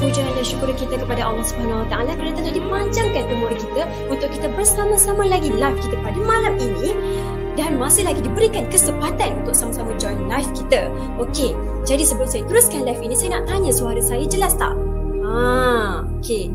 pujian dan syukur kita kepada Allah Subhanahu Wa Taala kerana telah dipanjangkan umur kita untuk kita bersama-sama lagi live kita pada malam ini dan masih lagi diberikan kesempatan untuk sama-sama join live kita. Okey, jadi sebelum saya teruskan live ini, saya nak tanya suara saya jelas tak? Okey.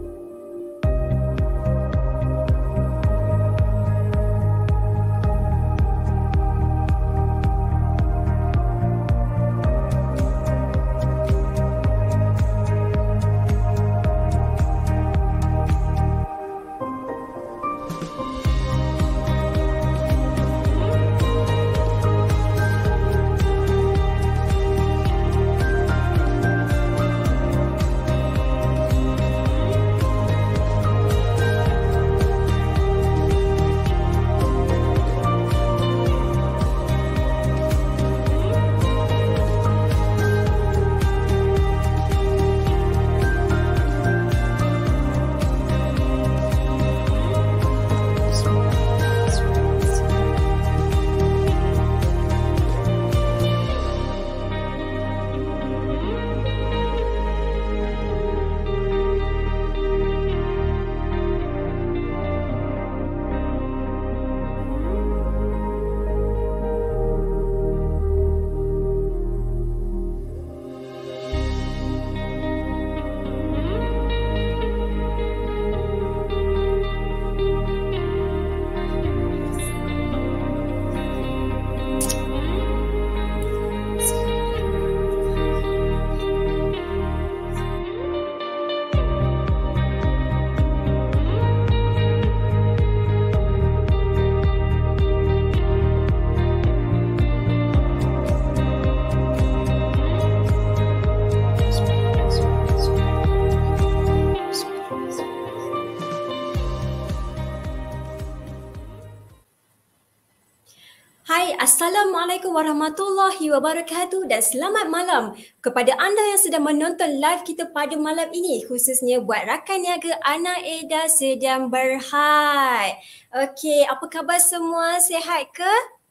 Assalamualaikum warahmatullahi wabarakatuh dan selamat malam kepada anda yang sedang menonton live kita pada malam ini, khususnya buat rakan niaga Ana Eda sedang berhad. Okey, apa khabar semua? Sihat ke?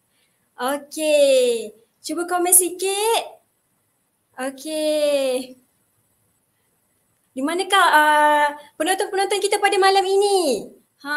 Okey, cuba komen sikit. Okey. Di manakah penonton-penonton kita pada malam ini?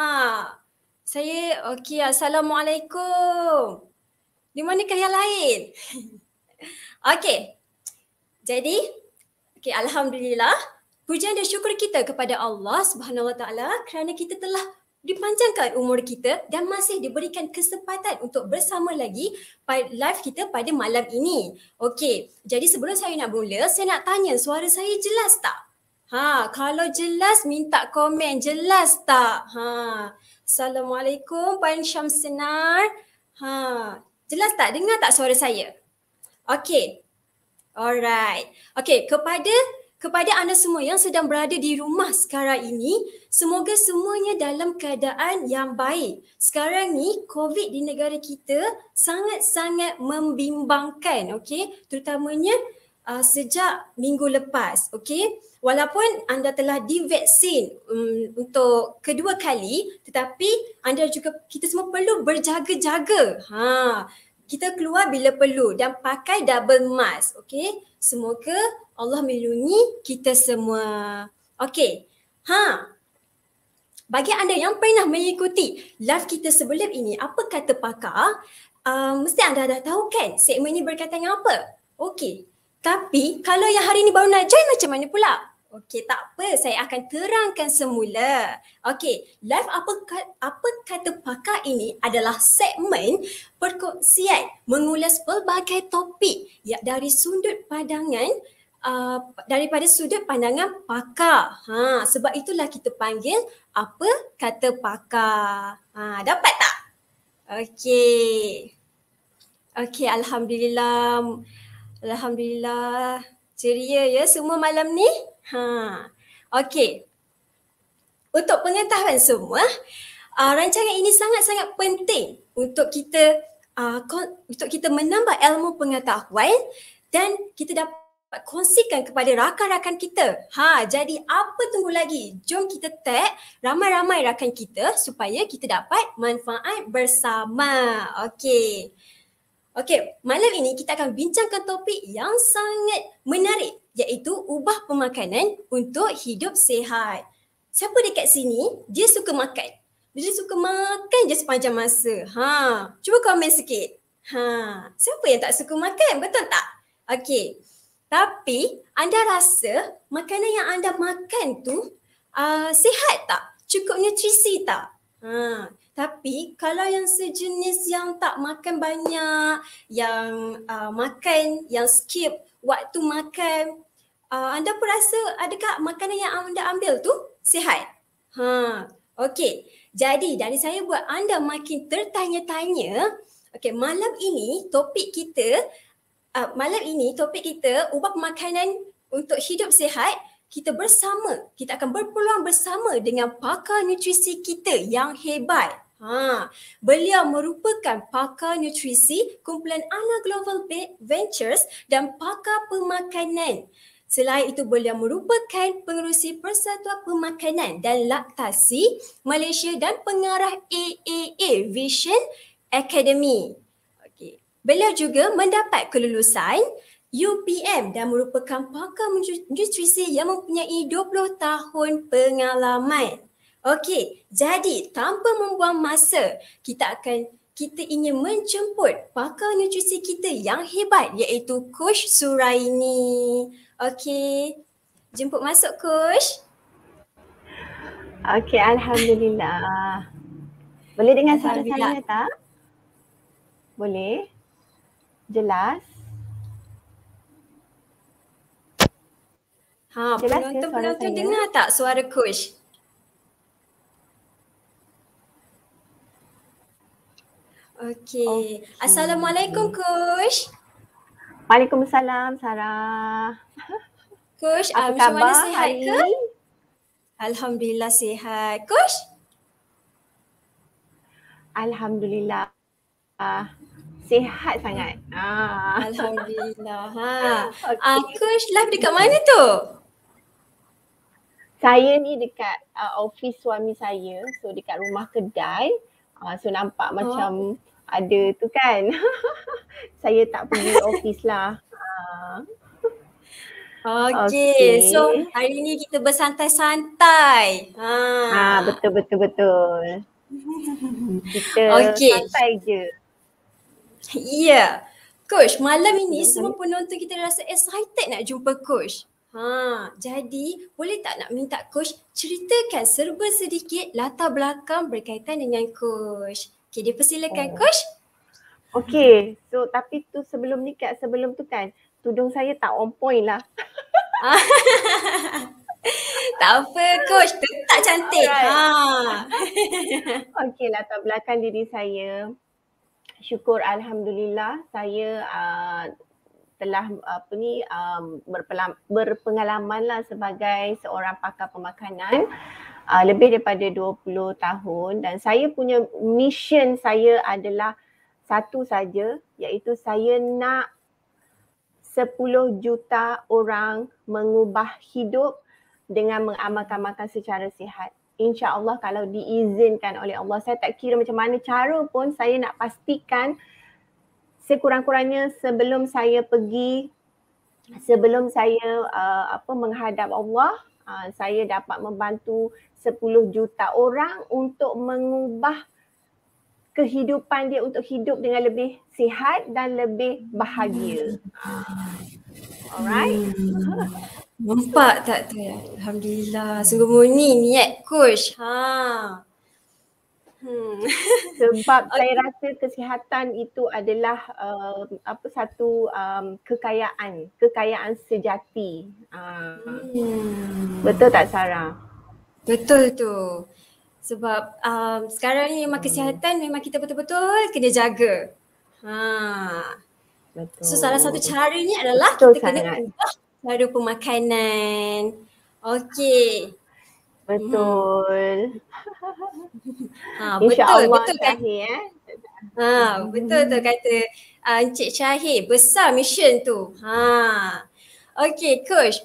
Saya okey, Assalamualaikum. Di manakah yang lain? Okey. Jadi, alhamdulillah, pujian dan syukur kita kepada Allah Subhanahu Wa Taala kerana kita telah dipanjangkan umur kita dan masih diberikan kesempatan untuk bersama lagi live kita pada malam ini. Okey. Jadi sebelum saya nak mula, saya nak tanya suara saya jelas tak? Kalau jelas minta komen, jelas tak? Assalamualaikum Puan Syamsenar. Jelas tak? Dengar tak suara saya? Okey. Alright. Okey, kepada anda semua yang sedang berada di rumah sekarang ini, semoga semuanya dalam keadaan yang baik. Sekarang ni COVID di negara kita sangat-sangat membimbangkan, okey? Terutamanya sejak minggu lepas, okey? Walaupun anda telah divaksin untuk kedua kali, tetapi anda juga, kita semua perlu berjaga-jaga. Kita keluar bila perlu dan pakai double mask, okey? Semoga Allah melindungi kita semua. Okey. Bagi anda yang pernah mengikuti live kita sebelum ini, apa kata pakar? Mesti anda dah tahu kan segmen ini berkaitan dengan apa? Okey. Tapi kalau yang hari ni baru nak join macam mana pula? Okey, tak apa, saya akan terangkan semula. Okey, live apa kata pakar ini adalah segmen perkongsian mengulas pelbagai topik dari sudut pandangan daripada sudut pandangan pakar. Sebab itulah kita panggil apa kata pakar. Dapat tak? Okey. Okey, alhamdulillah. Alhamdulillah. Ceria ya semua malam ni? Okey. Untuk pengetahuan semua, rancangan ini sangat-sangat penting untuk kita menambah ilmu pengetahuan dan kita dapat kongsikan kepada rakan-rakan kita. Jadi apa tunggu lagi? Jom kita tag ramai-ramai rakan kita supaya kita dapat manfaat bersama. Okey. Okey, malam ini kita akan bincangkan topik yang sangat menarik iaitu ubah pemakanan untuk hidup sihat. Siapa dekat sini dia suka makan? Dia suka makan je sepanjang masa. Cuba komen sikit. Siapa yang tak suka makan? Betul tak? Okey. Tapi anda rasa makanan yang anda makan tu sihat tak? Cukup nutrisi tak? Tapi kalau yang sejenis yang tak makan banyak, yang makan, yang skip waktu makan, anda pun rasa adakah makanan yang anda ambil tu sihat? Okey. Jadi dari saya buat anda makin tertanya-tanya, okey, malam ini topik kita ubah makanan untuk hidup sihat. Kita akan berpeluang bersama dengan pakar nutrisi kita yang hebat. Beliau merupakan pakar nutrisi kumpulan Ana Global Ventures dan pakar pemakanan. Selain itu, beliau merupakan pengerusi Persatuan Pemakanan dan Laktasi Malaysia dan pengarah AAA Vision Academy. Okay. Beliau juga mendapat kelulusan UPM dan merupakan pakar nutrisi yang mempunyai 20 tahun pengalaman. Okey, jadi tanpa membuang masa, kita ingin menjemput pakar nutrisi kita yang hebat iaitu Coach Suraini. Okey, jemput masuk Coach. Okey, Alhamdulillah. Boleh dengar suara saya tak? Boleh? Jelas? Penonton dengar tak suara Coach? Okey. Assalamualaikum Coach. Waalaikumsalam Sarah. Coach, apa macam khabar mana sihat ke? Alhamdulillah sihat. Coach? Alhamdulillah. Sihat sangat. Alhamdulillah. Okay. Coach live dekat mana tu? Saya ni dekat office suami saya. So dekat rumah kedai. So nampak macam ada tu kan. Saya tak pergi office lah. Okay. So hari ni kita bersantai-santai. Betul. Kita santai je. Ya. Coach, malam ini semua penonton kita rasa excited nak jumpa Coach. Jadi boleh tak nak minta Coach ceritakan serba sedikit latar belakang berkaitan dengan Coach. Okay, dipersilakan Coach. Okay, so tapi tu sebelum tu kan tudung saya tak on point lah. Tak apa Coach, tetap cantik. Okay, latar belakang diri saya. Syukur Alhamdulillah saya telah berpengalaman lah sebagai seorang pakar pemakanan lebih daripada 20 tahun dan saya punya mission saya adalah satu saja, iaitu saya nak 10 juta orang mengubah hidup dengan mengamalkan makan secara sihat. InsyaAllah kalau diizinkan oleh Allah, saya tak kira macam mana cara pun saya nak pastikan sekurang-kurangnya sebelum saya menghadap Allah, saya dapat membantu 10 juta orang untuk mengubah kehidupan dia untuk hidup dengan lebih sihat dan lebih bahagia. Alright. Nampak tak tu ya? Alhamdulillah. Sungguh murni niat Coach. Sebab saya rasa kesihatan itu adalah satu kekayaan sejati. Betul tak Sarah? Betul tu. Sebab sekarang ni memang kesihatan memang kita betul-betul kena jaga. Betul. So salah satu caranya adalah betul kita kena ubah cara pemakanan. Okey. Betul. InsyaAllah betul kan? Syahir, betul tu kata Encik Syahir, besar mission tu. Okey Coach.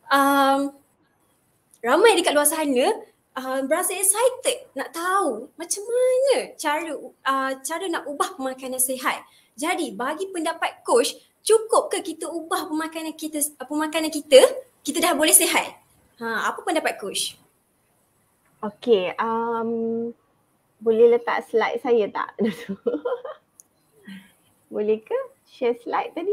Ramai dekat luar sana berasa excited nak tahu macam mana cara nak ubah makanan sihat. Jadi bagi pendapat Coach, cukup ke kita ubah pemakanan kita, kita dah boleh sihat? Apa pendapat coach? Okay, boleh letak slide saya tak? Boleh ke share slide tadi?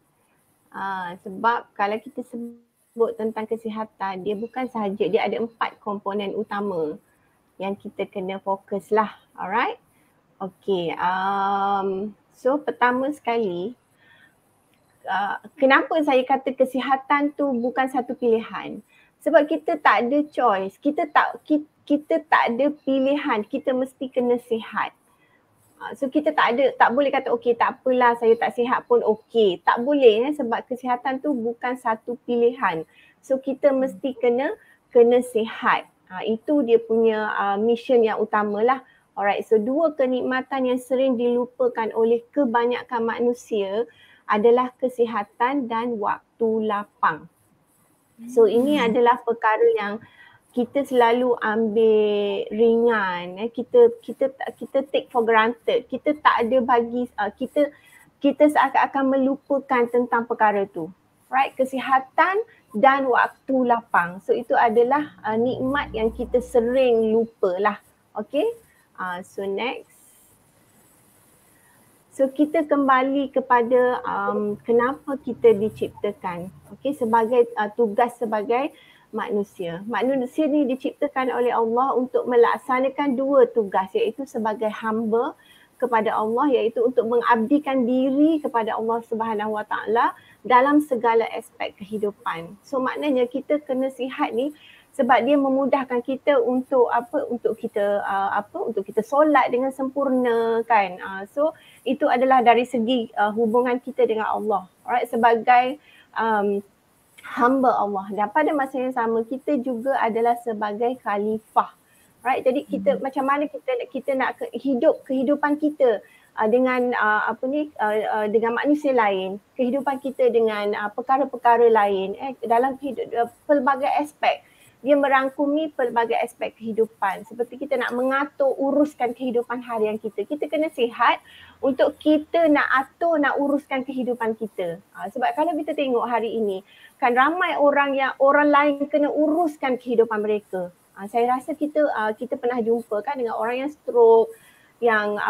Sebab kalau kita sebut tentang kesihatan, dia bukan sahaja, dia ada 4 komponen utama yang kita kena fokus lah. Alright? Okay, so pertama sekali, kenapa saya kata kesihatan tu bukan satu pilihan? Sebab kita tak ada choice, kita tak ada pilihan, kita mesti kena sihat. So kita tak boleh kata okey tak apalah saya tak sihat pun okey. Tak boleh sebab kesihatan tu bukan satu pilihan. So kita mesti kena sihat. Itu dia punya mission yang utamalah. Alright, so 2 kenikmatan yang sering dilupakan oleh kebanyakan manusia adalah kesihatan dan waktu lapang. So ini adalah perkara yang kita selalu ambil ringan, kita take for granted. Kita tak ada bagi kita seakan-akan melupakan tentang perkara tu. Right, kesihatan dan waktu lapang. So itu adalah nikmat yang kita sering lupalah. Okay, so next. So kita kembali kepada kenapa kita diciptakan. Okay, sebagai tugas sebagai manusia. Manusia ni diciptakan oleh Allah untuk melaksanakan 2 tugas, iaitu sebagai hamba kepada Allah, iaitu untuk mengabdikan diri kepada Allah Subhanahu Wa Taala dalam segala aspek kehidupan. So maknanya kita kena sihat ni sebab dia memudahkan kita untuk untuk kita solat dengan sempurna kan. So itu adalah dari segi hubungan kita dengan Allah. Alright, sebagai hamba Allah, dan pada masa yang sama kita juga adalah sebagai khalifah. Right, jadi kita macam mana kita nak hidup kehidupan kita dengan dengan manusia lain, kehidupan kita dengan perkara-perkara lain dalam pelbagai aspek. Dia merangkumi pelbagai aspek kehidupan. Seperti kita nak mengatur, uruskan kehidupan harian kita. Kita kena sihat untuk kita nak uruskan kehidupan kita. Sebab kalau kita tengok hari ini, kan ramai orang lain kena uruskan kehidupan mereka. Saya rasa kita pernah jumpa kan dengan orang yang stroke, yang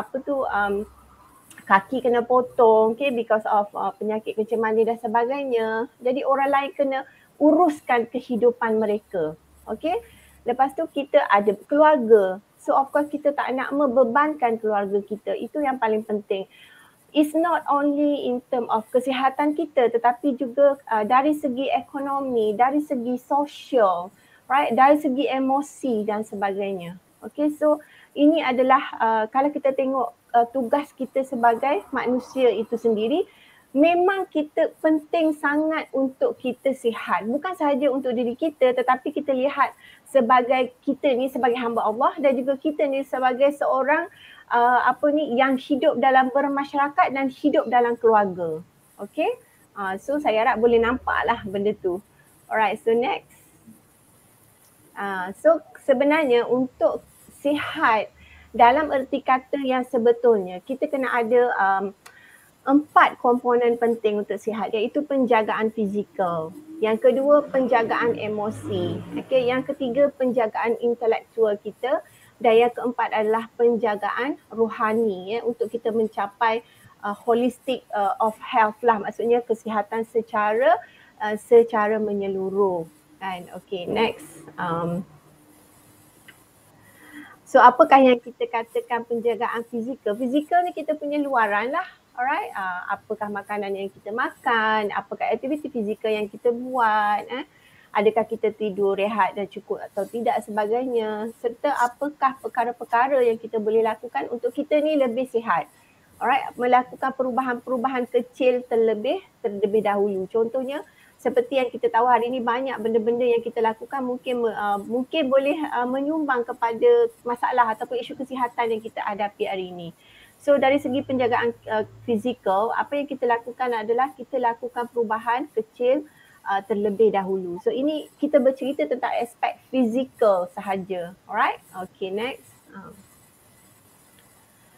kaki kena potong, okay, because of penyakit kencing manis dan sebagainya. Jadi orang lain kena uruskan kehidupan mereka. Okay. Lepas tu kita ada keluarga. So of course kita tak nak membebankan keluarga kita. Itu yang paling penting. It's not only in term of kesihatan kita, tetapi juga dari segi ekonomi, dari segi sosial, right, dari segi emosi dan sebagainya. Okay, so ini adalah kalau kita tengok tugas kita sebagai manusia itu sendiri, memang kita penting sangat untuk kita sihat. Bukan sahaja untuk diri kita, tetapi kita lihat sebagai kita ni sebagai hamba Allah dan juga kita ni sebagai seorang yang hidup dalam bermasyarakat dan hidup dalam keluarga. Okay, so saya harap boleh nampaklah benda tu. Alright, so next. So sebenarnya untuk sihat dalam erti kata yang sebetulnya kita kena ada 4 komponen penting untuk sihat, iaitu penjagaan fizikal. Yang kedua, penjagaan emosi. Okay, yang ketiga, penjagaan intelektual kita. Dan yang keempat adalah penjagaan rohani untuk kita mencapai holistic of health lah. Maksudnya kesihatan secara menyeluruh. Kan? Okay, next. So apakah yang kita katakan penjagaan fizikal? Fizikal ni kita punya luaran lah. Alright, apakah makanan yang kita makan, apakah aktiviti fizikal yang kita buat, adakah kita tidur rehat dan cukup atau tidak sebagainya, serta apakah perkara-perkara yang kita boleh lakukan untuk kita ni lebih sihat. Alright, melakukan perubahan-perubahan kecil terlebih dahulu. Contohnya seperti yang kita tahu hari ini banyak benda-benda yang kita lakukan mungkin boleh menyumbang kepada masalah ataupun isu kesihatan yang kita hadapi hari ini. So dari segi penjagaan fizikal, apa yang kita lakukan adalah kita lakukan perubahan kecil terlebih dahulu. So ini kita bercerita tentang aspek fizikal sahaja. Alright, okay, next.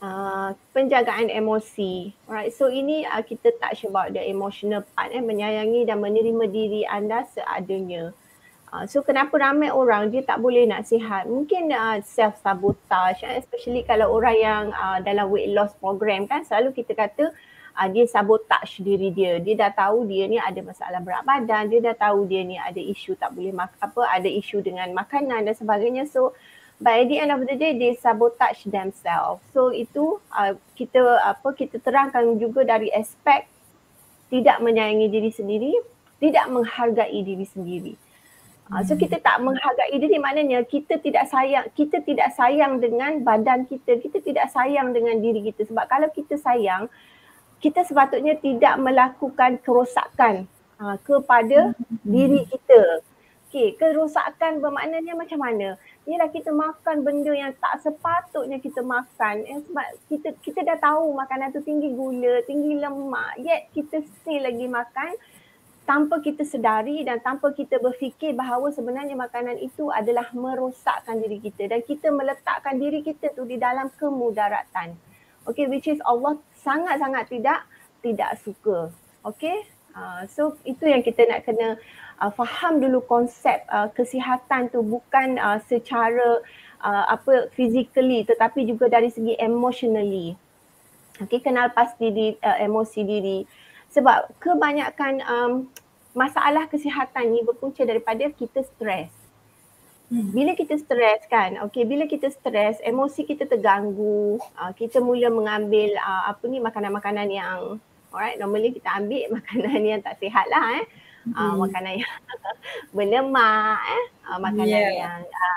penjagaan emosi. Alright, so ini kita touch about the emotional part, menyayangi dan menerima diri anda seadanya. So kenapa ramai orang dia tak boleh nak sihat? Mungkin self sabotage, especially kalau orang yang dalam weight loss program kan, selalu kita kata dia sabotage diri dia. Dia dah tahu dia ni ada masalah berat badan, dia dah tahu dia ni ada isu tak boleh ada isu dengan makanan dan sebagainya. So by the end of the day, they sabotage themselves. So itu kita terangkan juga dari aspek tidak menyayangi diri sendiri, tidak menghargai diri sendiri. So kita tak menghargai diri, maknanya kita tidak sayang dengan badan kita, kita tidak sayang dengan diri kita. Sebab kalau kita sayang, kita sepatutnya tidak melakukan kerosakan kepada diri kita. Okay, kerosakan bermaknanya macam mana? Ialah kita makan benda yang tak sepatutnya kita makan. Sebab kita dah tahu makanan tu tinggi gula, tinggi lemak, yet kita still lagi makan tanpa kita sedari dan tanpa kita berfikir bahawa sebenarnya makanan itu adalah merosakkan diri kita dan kita meletakkan diri kita tu di dalam kemudaratan. Okay, which is Allah sangat-sangat tidak suka. Okay, so itu yang kita nak kena faham dulu konsep kesihatan tu bukan secara physically tetapi juga dari segi emotionally. Okay, kenal pasti emosi diri. Sebab kebanyakan masalah kesihatan ni berpunca daripada kita stres. Bila kita stres kan, bila kita stres, emosi kita terganggu, kita mula mengambil makanan-makanan yang normally kita ambil makanan yang tak sihat lah makanan yang berlemak, makanan yang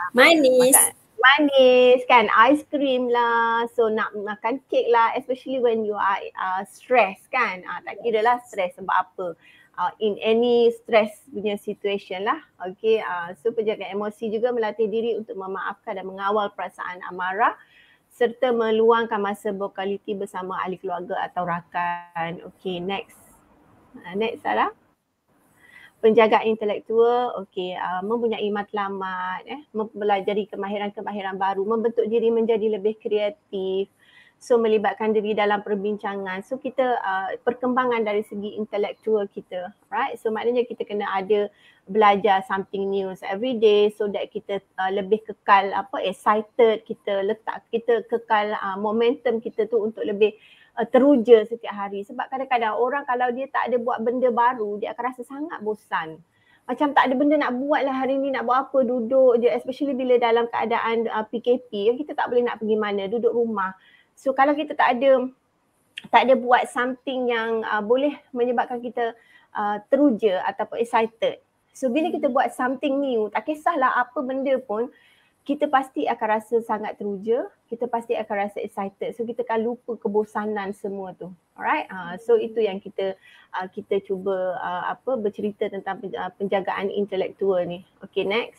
manis kan, aiskrim lah, so nak makan kek lah, especially when you are stress kan, tak kira lah stress sebab apa, in any stress punya situation lah. Okay, so penjagaan emosi juga melatih diri untuk memaafkan dan mengawal perasaan amarah serta meluangkan masa berkualiti bersama ahli keluarga atau rakan. Okay, next Sarah. Penjagaan intelektual, mempunyai matlamat, mempelajari kemahiran-kemahiran baru, membentuk diri menjadi lebih kreatif, so melibatkan diri dalam perbincangan. So kita perkembangan dari segi intelektual kita, right? So maknanya kita kena ada belajar something new every day so that kita lebih kekal excited, kita kekal momentum kita tu untuk lebih teruja setiap hari. Sebab kadang-kadang orang kalau dia tak ada buat benda baru, dia akan rasa sangat bosan. Macam tak ada benda nak buat lah hari ni, nak buat apa, duduk je. Especially bila dalam keadaan PKP, kita tak boleh nak pergi mana, duduk rumah. So kalau kita tak ada buat something yang boleh menyebabkan kita teruja ataupun excited. So bila kita buat something new, tak kisahlah apa benda pun, kita pasti akan rasa sangat teruja, kita pasti akan rasa excited. So kita akan lupa kebosanan semua tu. Alright, so itu yang kita cuba bercerita tentang penjagaan intelektual ni. Okay, next.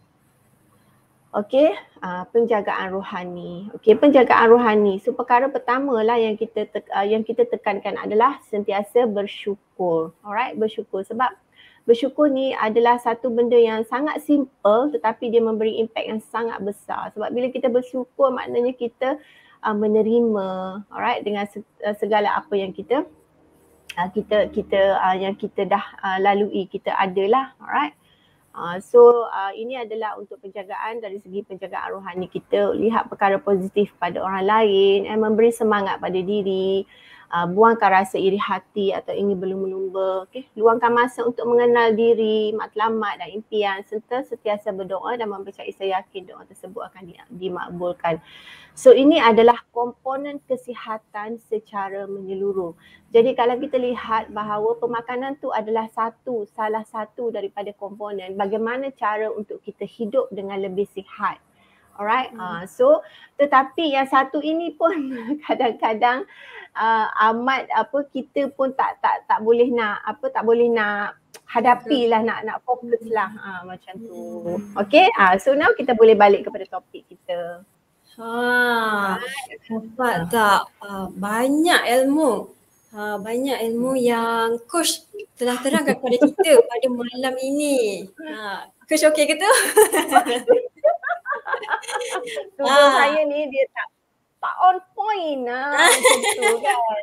Okay, penjagaan rohani. Okay, penjagaan rohani. So perkara pertama lah yang kita tekankan adalah sentiasa bersyukur. Alright, bersyukur. Sebab bersyukur ni adalah satu benda yang sangat simple tetapi dia memberi impact yang sangat besar. Sebab bila kita bersyukur maknanya kita menerima, alright, dengan segala apa yang kita dah lalui, kita adalah, alright. So ini adalah untuk penjagaan dari segi penjagaan rohani kita, lihat perkara positif pada orang lain, memberi semangat pada diri, buangkan rasa iri hati atau ingin berlumba-lumba. Okay? Luangkan masa untuk mengenal diri, matlamat dan impian serta sentiasa berdoa dan mempercayai, saya yakin doa tersebut akan dimakbulkan. So ini adalah komponen kesihatan secara menyeluruh. Jadi kalau kita lihat bahawa pemakanan tu adalah salah satu daripada komponen bagaimana cara untuk kita hidup dengan lebih sihat. Alright, so tetapi yang satu ini pun kadang-kadang amat kita pun tak boleh nak hadapi lah, nak fokus lah macam tu. Okay, so now kita boleh balik kepada topik kita. Nampak tak? Banyak ilmu yang Coach telah terangkan kepada kita pada malam ini. Coach okey ke tu? Tubuh saya ni dia tak on point macam tu kan.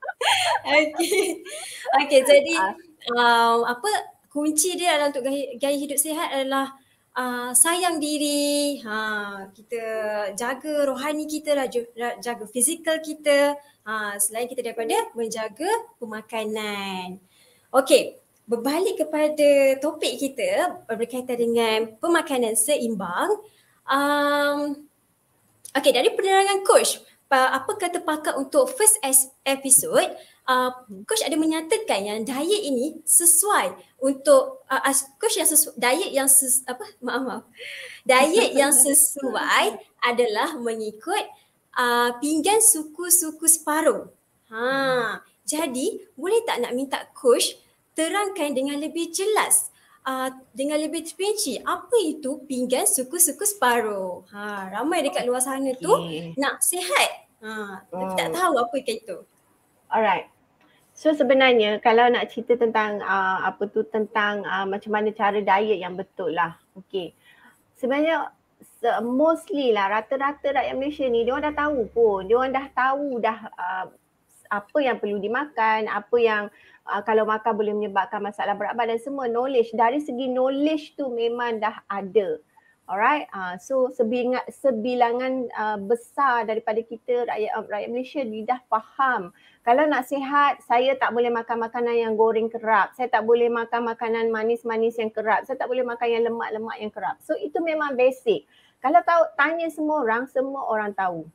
Okay, jadi apa kunci dia adalah untuk gaya hidup sihat adalah sayang diri, kita jaga rohani kita, jaga fizikal kita, selain kita daripada menjaga pemakanan. Okey, berbalik kepada topik kita berkaitan dengan pemakanan seimbang. Okey, dari penerangan coach, apa kata pakar untuk first episode, coach ada menyatakan yang diet ini sesuai untuk coach yang diet yang sesuai adalah mengikut pinggan suku-suku separuh. Jadi boleh tak nak minta coach terangkan dengan lebih jelas, dengan lebih terperinci apa itu pinggan suku-suku separuh. Ramai dekat luar sana tu nak sihat, tapi tak tahu apa itu. Alright. So sebenarnya kalau nak cerita tentang tentang macam mana cara diet yang betul lah. Okay. Sebenarnya mostly lah rata-rata rakyat Malaysia ni dia orang dah tahu pun. Dia orang dah tahu apa yang perlu dimakan, apa yang kalau makan boleh menyebabkan masalah berat badan, semua knowledge. Dari segi knowledge tu memang dah ada. Alright, so sebilangan besar daripada kita rakyat Malaysia ni dah faham. Kalau nak sihat, saya tak boleh makan makanan yang goreng kerap. Saya tak boleh makan makanan manis-manis yang kerap. Saya tak boleh makan yang lemak-lemak yang kerap. So itu memang basic. Kalau tanya semua orang tahu.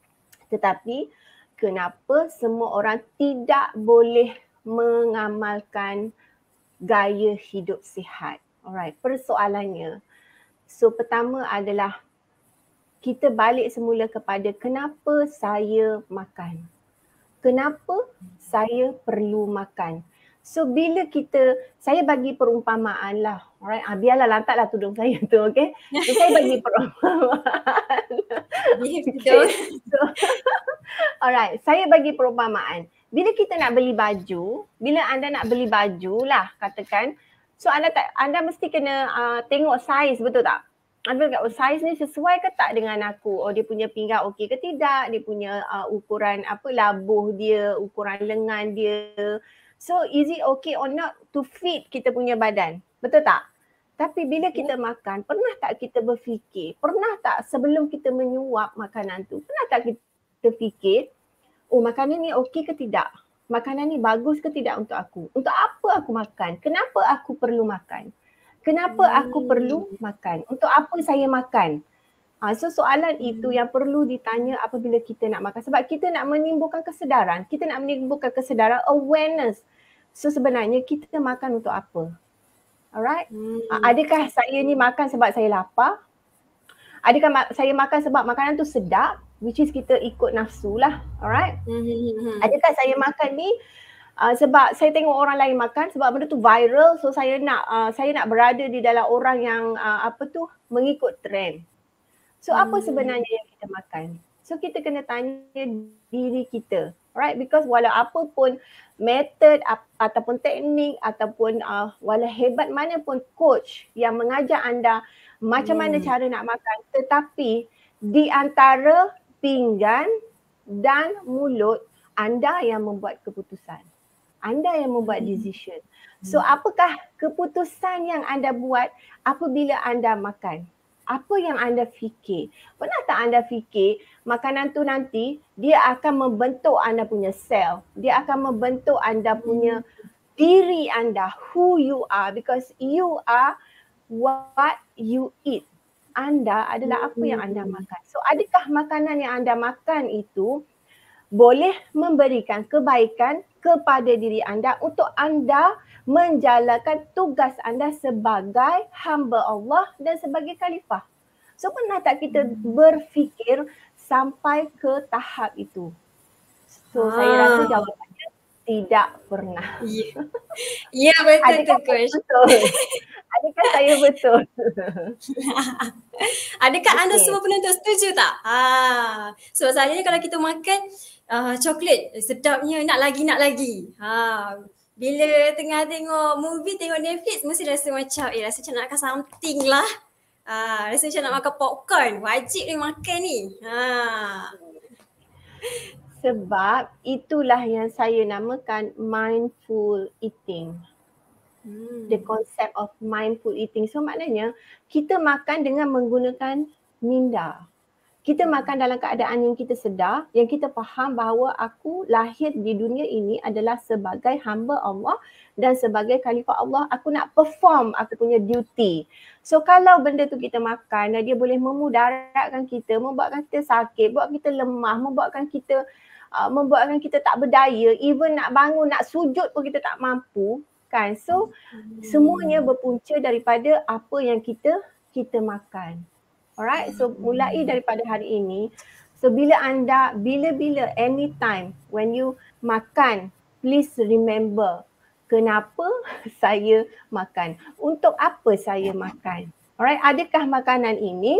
Tetapi kenapa semua orang tidak boleh mengamalkan gaya hidup sihat? Alright, persoalannya. So pertama adalah kita balik semula kepada kenapa saya makan. Kenapa saya perlu makan. So bila saya bagi perumpamaan lah. Alright, biarlah lantaklah tudung saya tu, okay. So saya bagi perumpamaan. Okay. So, alright, saya bagi perumpamaan. Bila kita nak beli baju, bila anda nak beli baju lah katakan, so anda mesti kena tengok saiz, betul tak? Anda tengok saiz ni sesuai ke tak dengan aku? Oh, dia punya pinggang okey ke tidak? Dia punya ukuran labuh dia, ukuran lengan dia. So is it okay or not to fit kita punya badan? Betul tak? Tapi bila kita makan, pernah tak kita berfikir? Pernah tak sebelum kita menyuap makanan tu, pernah tak kita fikir, oh makanan ni okey ke tidak? Makanan ni bagus ke tidak untuk aku? Untuk apa aku makan? Kenapa aku perlu makan? Kenapa aku perlu makan? Untuk apa saya makan? So soalan itu yang perlu ditanya apabila kita nak makan. Sebab kita nak menimbulkan kesedaran. Kita nak menimbulkan kesedaran, awareness. So sebenarnya kita makan untuk apa? Alright? Adakah saya ni makan sebab saya lapar? Adakah saya makan sebab makanan tu sedap? Which is kita ikut nafsu lah. Alright? Adakah saya makan ni sebab saya tengok orang lain makan, sebab benda tu viral, so saya nak berada di dalam orang yang mengikut trend. So apa sebenarnya yang kita makan? So kita kena tanya diri kita, right? Because walau apa pun method ataupun teknik ataupun walau hebat mana pun coach yang mengajar anda macam mana cara nak makan, tetapi di antara pinggan dan mulut anda yang membuat keputusan. Anda yang membuat decision. So apakah keputusan yang anda buat apabila anda makan? Apa yang anda fikir? Pernah tak anda fikir makanan tu nanti dia akan membentuk anda punya sel. Dia akan membentuk anda punya diri anda, who you are, because you are what you eat. Anda adalah apa yang anda makan. So adakah makanan yang anda makan itu boleh memberikan kebaikan kepada diri anda untuk anda menjalankan tugas anda sebagai hamba Allah dan sebagai khalifah. So pernah tak kita berfikir sampai ke tahap itu? So saya rasa jawapannya tidak pernah. Ya, betul tu coach. Adakah saya betul? Adakah anda semua penonton setuju tak? So selalunya kalau kita makan coklat, sedapnya nak lagi. Bila tengah tengok movie, tengok Netflix, mesti rasa macam rasa macam nak makan something lah. Rasa macam nak makan popcorn, wajib ni makan ni. Sebab itulah yang saya namakan mindful eating. The concept of mindful eating. So maknanya kita makan dengan menggunakan minda. Kita makan dalam keadaan yang kita sedar, yang kita faham bahawa aku lahir di dunia ini adalah sebagai hamba Allah dan sebagai khalifah Allah. Aku nak perform aku punya duty. So kalau benda tu kita makan dan dia boleh memudaratkan kita, membuatkan kita sakit, buat kita lemah, membuatkan kita tak berdaya, even nak bangun, nak sujud pun kita tak mampu kan. So semuanya berpunca daripada apa yang kita makan. Alright, so mulai daripada hari ini, so bila anytime when you makan, please remember kenapa saya makan, untuk apa saya makan. Alright, adakah makanan ini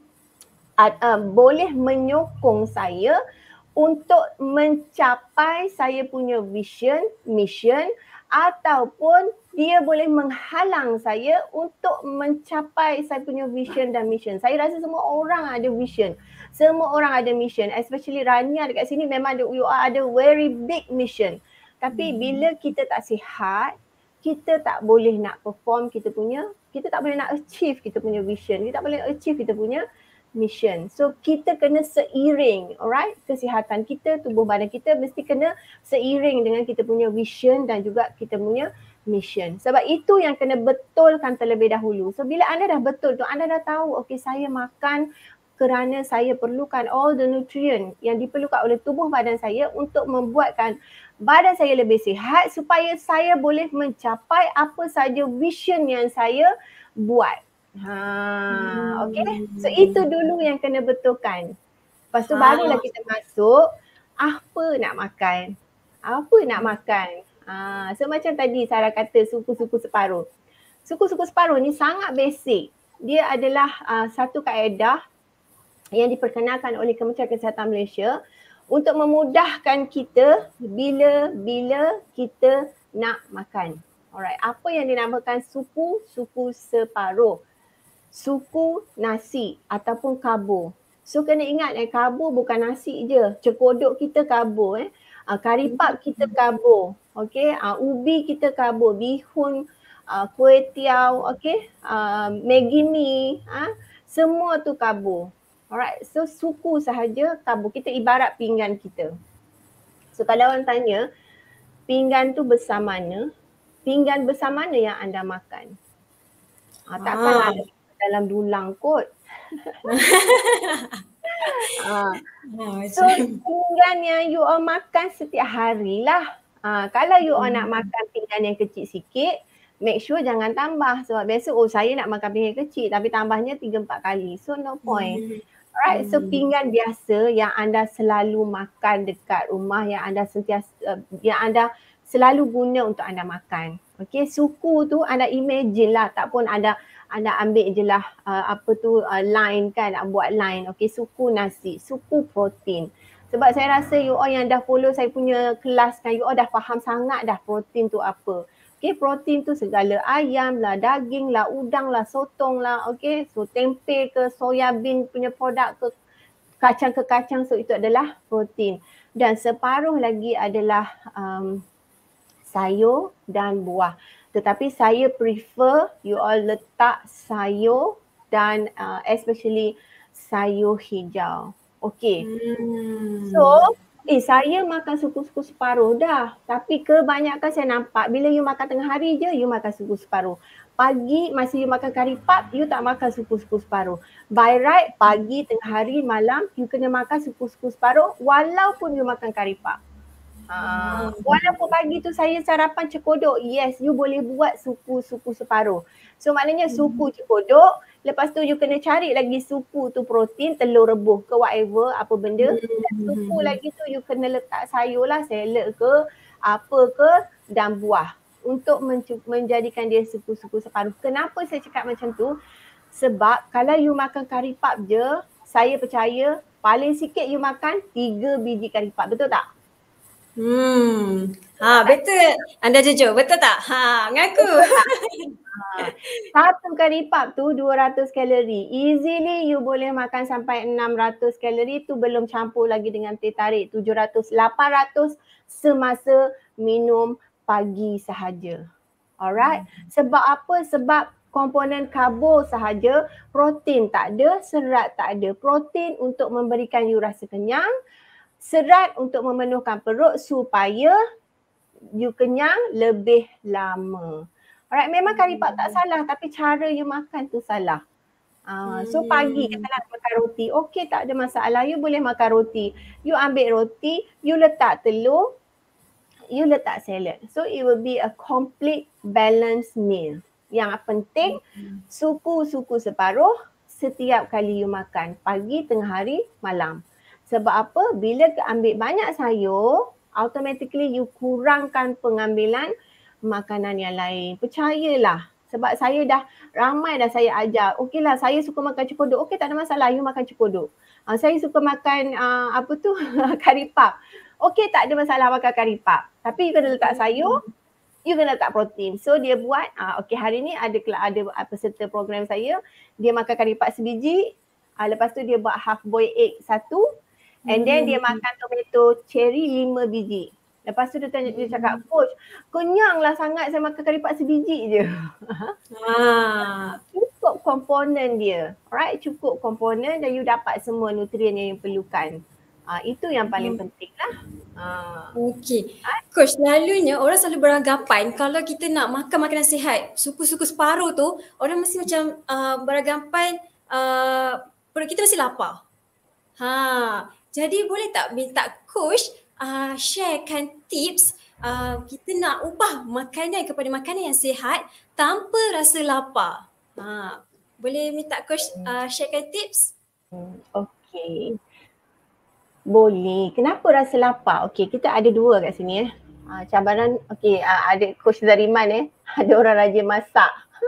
boleh menyokong saya untuk mencapai saya punya mission, ataupun dia boleh menghalang saya untuk mencapai saya punya vision dan mission. Saya rasa semua orang ada vision. Semua orang ada mission. Especially Rania dekat sini memang you ada very big mission. Tapi bila kita tak sihat, kita tak boleh nak perform kita tak boleh nak achieve kita punya vision. Kita tak boleh achieve kita punya mission. So kita kena seiring, alright? Kesihatan kita, tubuh badan kita mesti kena seiring dengan kita punya vision dan juga kita punya mission. Sebab itu yang kena betulkan terlebih dahulu. So bila anda dah betul tu, anda dah tahu, okay, saya makan kerana saya perlukan all the nutrient yang diperlukan oleh tubuh badan saya untuk membuatkan badan saya lebih sihat supaya saya boleh mencapai apa saja vision yang saya buat. Okay. So itu dulu yang kena betulkan. Lepas tu barulah kita masuk apa nak makan. So macam tadi Sarah kata suku-suku separuh. Suku-suku separuh ni sangat basic. Dia adalah satu kaedah yang diperkenalkan oleh Kementerian Kesihatan Malaysia untuk memudahkan kita bila kita nak makan. Alright, apa yang dinamakan suku separuh. Suku nasi ataupun karbo. So kena ingat karbo bukan nasi je. Cekodok kita karbo. Kari pap kita karbo. Okay. Ubi kita karbo. Bihun, kuih tiaw, okay. Maggi mee. Semua tu karbo. Alright. So suku sahaja karbo. Kita ibarat pinggan kita. So kalau orang tanya, pinggan tu besar mana? Pinggan besar mana yang anda makan? Takkan ada dalam dulang kot. So pinggan yang you all makan setiap hari lah. Kalau you all nak makan pinggan yang kecil sikit, make sure jangan tambah. Sebab biasa saya nak makan pinggan kecil tapi tambahnya 3-4 kali. So no point. Alright, so pinggan biasa yang anda selalu makan dekat rumah, yang anda selalu guna untuk anda makan. Okay, suku tu anda imagine lah, tak pun anda ambil je lah line kan, buat line. Okay, suku nasi, suku protein. Sebab saya rasa you all yang dah follow saya punya kelas kan, you all dah faham sangat dah protein tu apa. Okay, protein tu segala ayam lah, daging lah, udang lah, sotong lah. Okay, so tempe ke, soya bean punya produk ke, kacang, so itu adalah protein. Dan separuh lagi adalah sayur dan buah. Tetapi saya prefer you all letak sayur dan especially sayur hijau. Okay. So, saya makan suku-suku separuh dah. Tapi kebanyakan saya nampak bila you makan tengah hari je, you makan suku separuh. Pagi masa you makan kari pap, you tak makan suku-suku separuh. By right, pagi, tengah hari, malam, you kena makan suku-suku separuh walaupun you makan kari pap. Walaupun pagi tu saya sarapan cekodok, yes, you boleh buat suku-suku separuh. So maknanya suku cekodok, lepas tu you kena cari lagi suku tu protein, telur rebus ke whatever, apa benda. Dan suku lagi tu you kena letak sayur lah, salad ke, apa ke, dan buah. Untuk menjadikan dia suku-suku separuh. Kenapa saya cakap macam tu? Sebab kalau you makan kari pap je, saya percaya paling sikit you makan 3 biji kari pap, betul tak? Betul. Anda jujur, betul tak? Ngaku. Satu kari pap tu 200 kalori. Easily you boleh makan sampai 600 kalori tu, belum campur lagi dengan teh tarik 700, 800 semasa minum pagi sahaja. Alright. Sebab apa? Sebab komponen karbo sahaja, protein tak ada, serat tak ada. Protein untuk memberikan you rasa kenyang, serat untuk memenuhkan perut supaya you kenyang lebih lama. Alright, memang kari pap tak salah tapi cara you makan tu salah. So pagi katalah makan roti, okey tak ada masalah, you boleh makan roti. You ambil roti, you letak telur, you letak salad. So it will be a complete balanced meal. Yang penting suku separuh setiap kali you makan, pagi, tengah hari, malam. Sebab apa? Bila ambil banyak sayur, automatically you kurangkan pengambilan makanan yang lain. Percayalah. Sebab saya dah ramai dah saya ajar. Okeylah, saya suka makan cipoduk. Okey, tak ada masalah, you makan cipoduk. Saya suka makan kari pap. Okey, tak ada masalah makan kari pap. Tapi you kena letak sayur, you kena letak protein. So dia buat, okey hari ni ada peserta program saya, dia makan kari pap sebiji, lepas tu dia buat half boiled egg satu, and then dia makan tomato cherry 5 biji. Lepas tu dia cakap, coach, kenyanglah sangat saya makan kari pap sebiji je. Cukup komponen dia. Alright, cukup komponen dan you dapat semua nutrien yang you perlukan. Itu yang paling penting lah. Okey. Coach, selalunya orang selalu beranggapan kalau kita nak makan makanan sihat, suku-suku separuh tu, orang mesti macam beranggapan perut kita mesti lapar. Jadi boleh tak minta coach sharekan tips kita nak ubah makanan kepada makanan yang sihat tanpa rasa lapar. Boleh minta coach sharekan tips? Okey. Boleh. Kenapa rasa lapar? Okey, kita ada dua kat sini cabaran. Okey, ada coach Zariman ada orang rajin masak.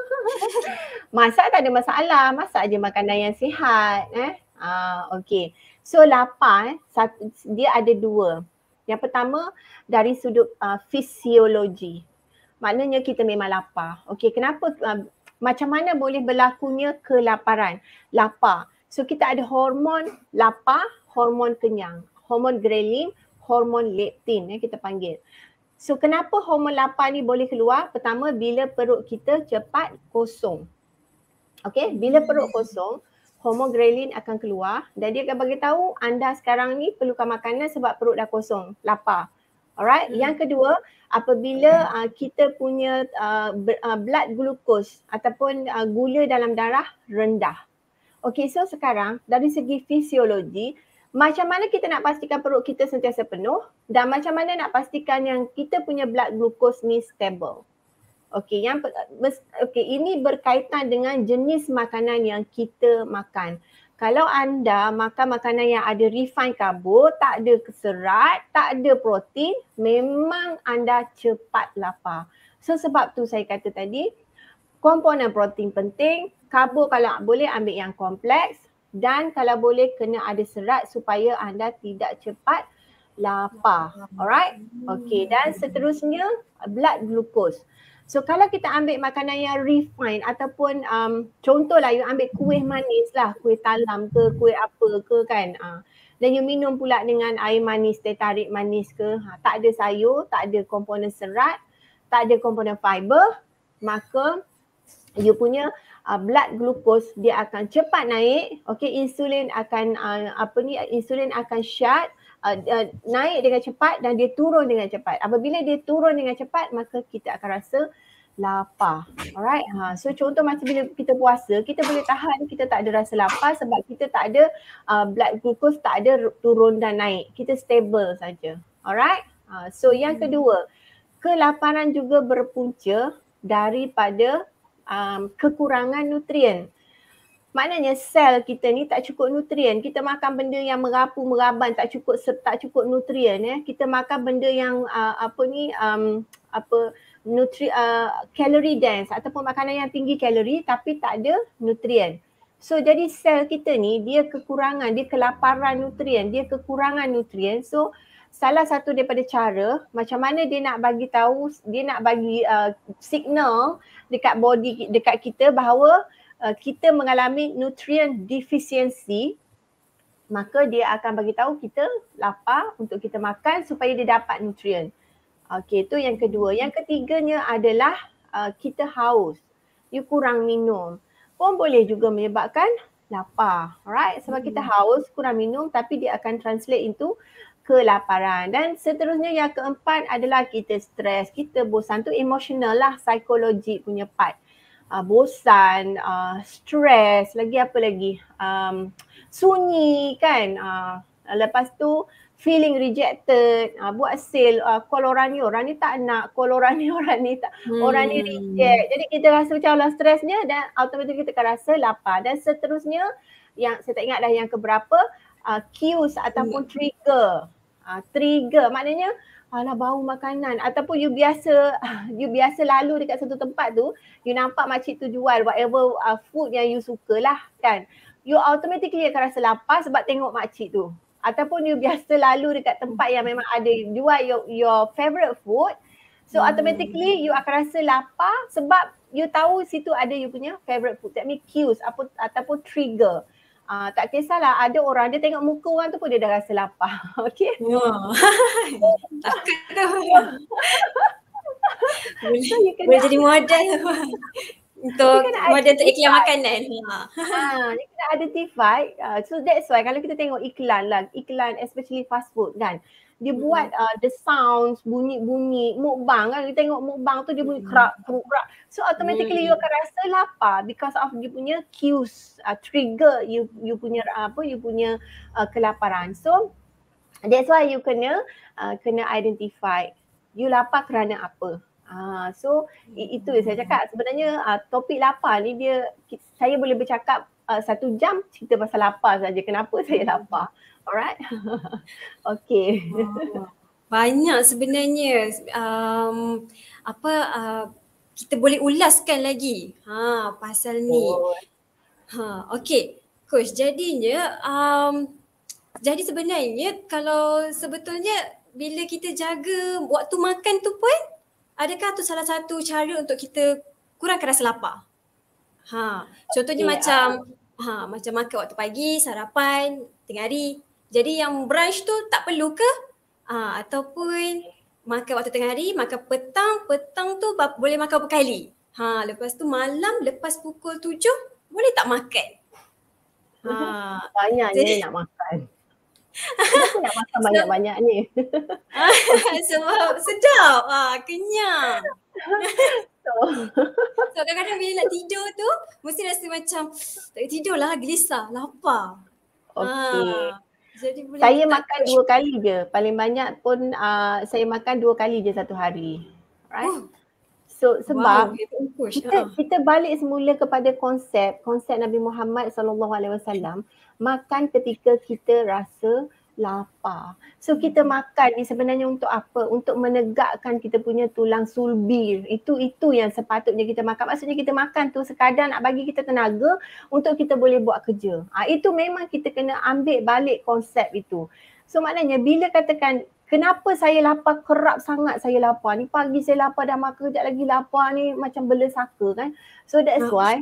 Masak tak ada masalah, masak je makanan yang sihat okey. So lapar dia ada dua. Yang pertama dari sudut fisiologi. Maknanya kita memang lapar. Okey, kenapa macam mana boleh berlakunya kelaparan? Lapar. So kita ada hormon lapar, hormon kenyang, hormon ghrelin, hormon leptin kita panggil. So kenapa hormon lapar ni boleh keluar? Pertama, bila perut kita cepat kosong. Okey, bila perut kosong, hormon ghrelin akan keluar dan dia akan bagi tahu anda sekarang ni perlukan makanan sebab perut dah kosong, lapar. Alright, yang kedua, apabila kita punya blood glucose ataupun gula dalam darah rendah. Okey, so sekarang dari segi fisiologi, macam mana kita nak pastikan perut kita sentiasa penuh dan macam mana nak pastikan yang kita punya blood glucose ni stable. Okey, ini berkaitan dengan jenis makanan yang kita makan. Kalau anda makan makanan yang ada refined karbo, tak ada serat, tak ada protein, memang anda cepat lapar. So sebab tu saya kata tadi, komponen protein penting, karbo kalau boleh ambil yang kompleks dan kalau boleh kena ada serat supaya anda tidak cepat lapar. Alright? Okey, dan seterusnya blood glucose. So kalau kita ambil makanan yang refined ataupun contohlah you ambil kuih manis lah, kuih talam ke, kuih apa ke kan. Dan you minum pula dengan air manis, teh tarik manis ke, tak ada sayur, tak ada komponen serat, tak ada komponen fiber, maka you punya blood glucose dia akan cepat naik. Okey, insulin akan insulin akan shut, naik dengan cepat dan dia turun dengan cepat. Apabila dia turun dengan cepat, maka kita akan rasa lapar. Alright. So contoh macam bila kita puasa, kita boleh tahan, kita tak ada rasa lapar sebab kita tak ada blood glucose tak ada turun dan naik. Kita stable saja. Alright. So yang kedua, kelaparan juga berpunca daripada kekurangan nutrien. Maknanya sel kita ni tak cukup nutrien. Kita makan benda yang meraban, tak cukup nutrien Kita makan benda yang calorie dense ataupun makanan yang tinggi kalori tapi tak ada nutrien. So jadi sel kita ni dia kelaparan nutrien, dia kekurangan nutrien. So salah satu daripada cara macam mana dia nak bagi tahu, dia nak bagi signal dekat body, dekat kita bahawa kita mengalami nutrient deficiency, maka dia akan bagi tahu kita lapar untuk kita makan supaya dia dapat nutrien. Okey, itu yang kedua. Yang ketiganya adalah kita haus. You kurang minum pun boleh juga menyebabkan lapar. Alright, sebab kita haus, kurang minum, tapi dia akan translate into kelaparan. Dan seterusnya yang keempat adalah kita stres, kita bosan. Tu emotional lah, psikologi punya part. Bosan, stres, lagi apa lagi? Sunyi kan. Lepas tu feeling rejected, buat sale, call orang ni tak nak, call orang ni tak, orang ni reject. Jadi kita rasa macam lah stresnya dan automatik kita akan rasa lapar. Dan seterusnya yang saya tak ingat dah yang keberapa, cues ataupun trigger. Trigger maknanya alah bau makanan ataupun you biasa lalu dekat satu tempat tu, you nampak makcik tu jual whatever food yang you suka lah kan. You automatically akan rasa lapar sebab tengok makcik tu. Ataupun you biasa lalu dekat tempat yang memang ada jual your favorite food. So automatically you akan rasa lapar sebab you tahu situ ada you punya favorite food. That means cues ataupun trigger. Tak kisahlah, ada orang dia tengok muka orang tu pun dia dah rasa lapar. Okay. Takut tu. Boleh jadi model untuk model untuk iklan makanan. Dia kena identify. So that's why kalau kita tengok iklan lah, iklan especially fast food kan, dia buat the sounds, bunyi-bunyi, mukbang kan, kita tengok mukbang tu dia bunyi kerak. So automatically you akan rasa lapar because of you punya cues, trigger you punya kelaparan. So that's why you kena identify you lapar kerana apa. So itu yang saya cakap sebenarnya topik lapar ni saya boleh bercakap 1 jam cerita pasal lapar saja. Kenapa saya lapar? Alright. Okay. Banyak sebenarnya kita boleh ulaskan lagi pasal ni. Okay Coach, jadinya jadi sebenarnya kalau sebetulnya bila kita jaga waktu makan tu pun, adakah tu salah satu cara untuk kita kurangkan rasa lapar? Contohnya macam makan waktu pagi, sarapan, tengah hari. Jadi yang brunch tu tak perlu ke? Ataupun makan waktu tengah hari, makan petang tu boleh makan berapa kali? Lepas tu malam lepas pukul 7 boleh tak makan? Banyaknya nak makan. Kenapa nak makan banyak-banyak ni? Sebab sedap, kenyang. So kadang-kadang bila nak tidur tu mesti rasa macam tak tidur lah, gelisah, lapar. Jadi saya makan 2 kali je. Paling banyak pun saya makan 2 kali je satu hari. Right? So sebab kita balik semula kepada konsep Nabi Muhammad SAW, makan ketika kita rasa lapar. So kita makan ni sebenarnya untuk apa? Untuk menegakkan kita punya tulang sulbi. Itu yang sepatutnya kita makan. Maksudnya kita makan tu sekadar nak bagi kita tenaga untuk kita boleh buat kerja. Itu memang kita kena ambil balik konsep itu. So maknanya bila katakan kenapa saya lapar, kerap sangat saya lapar. Ni pagi saya lapar, dah makan, kejap lagi lapar ni macam bela saka kan. So that's why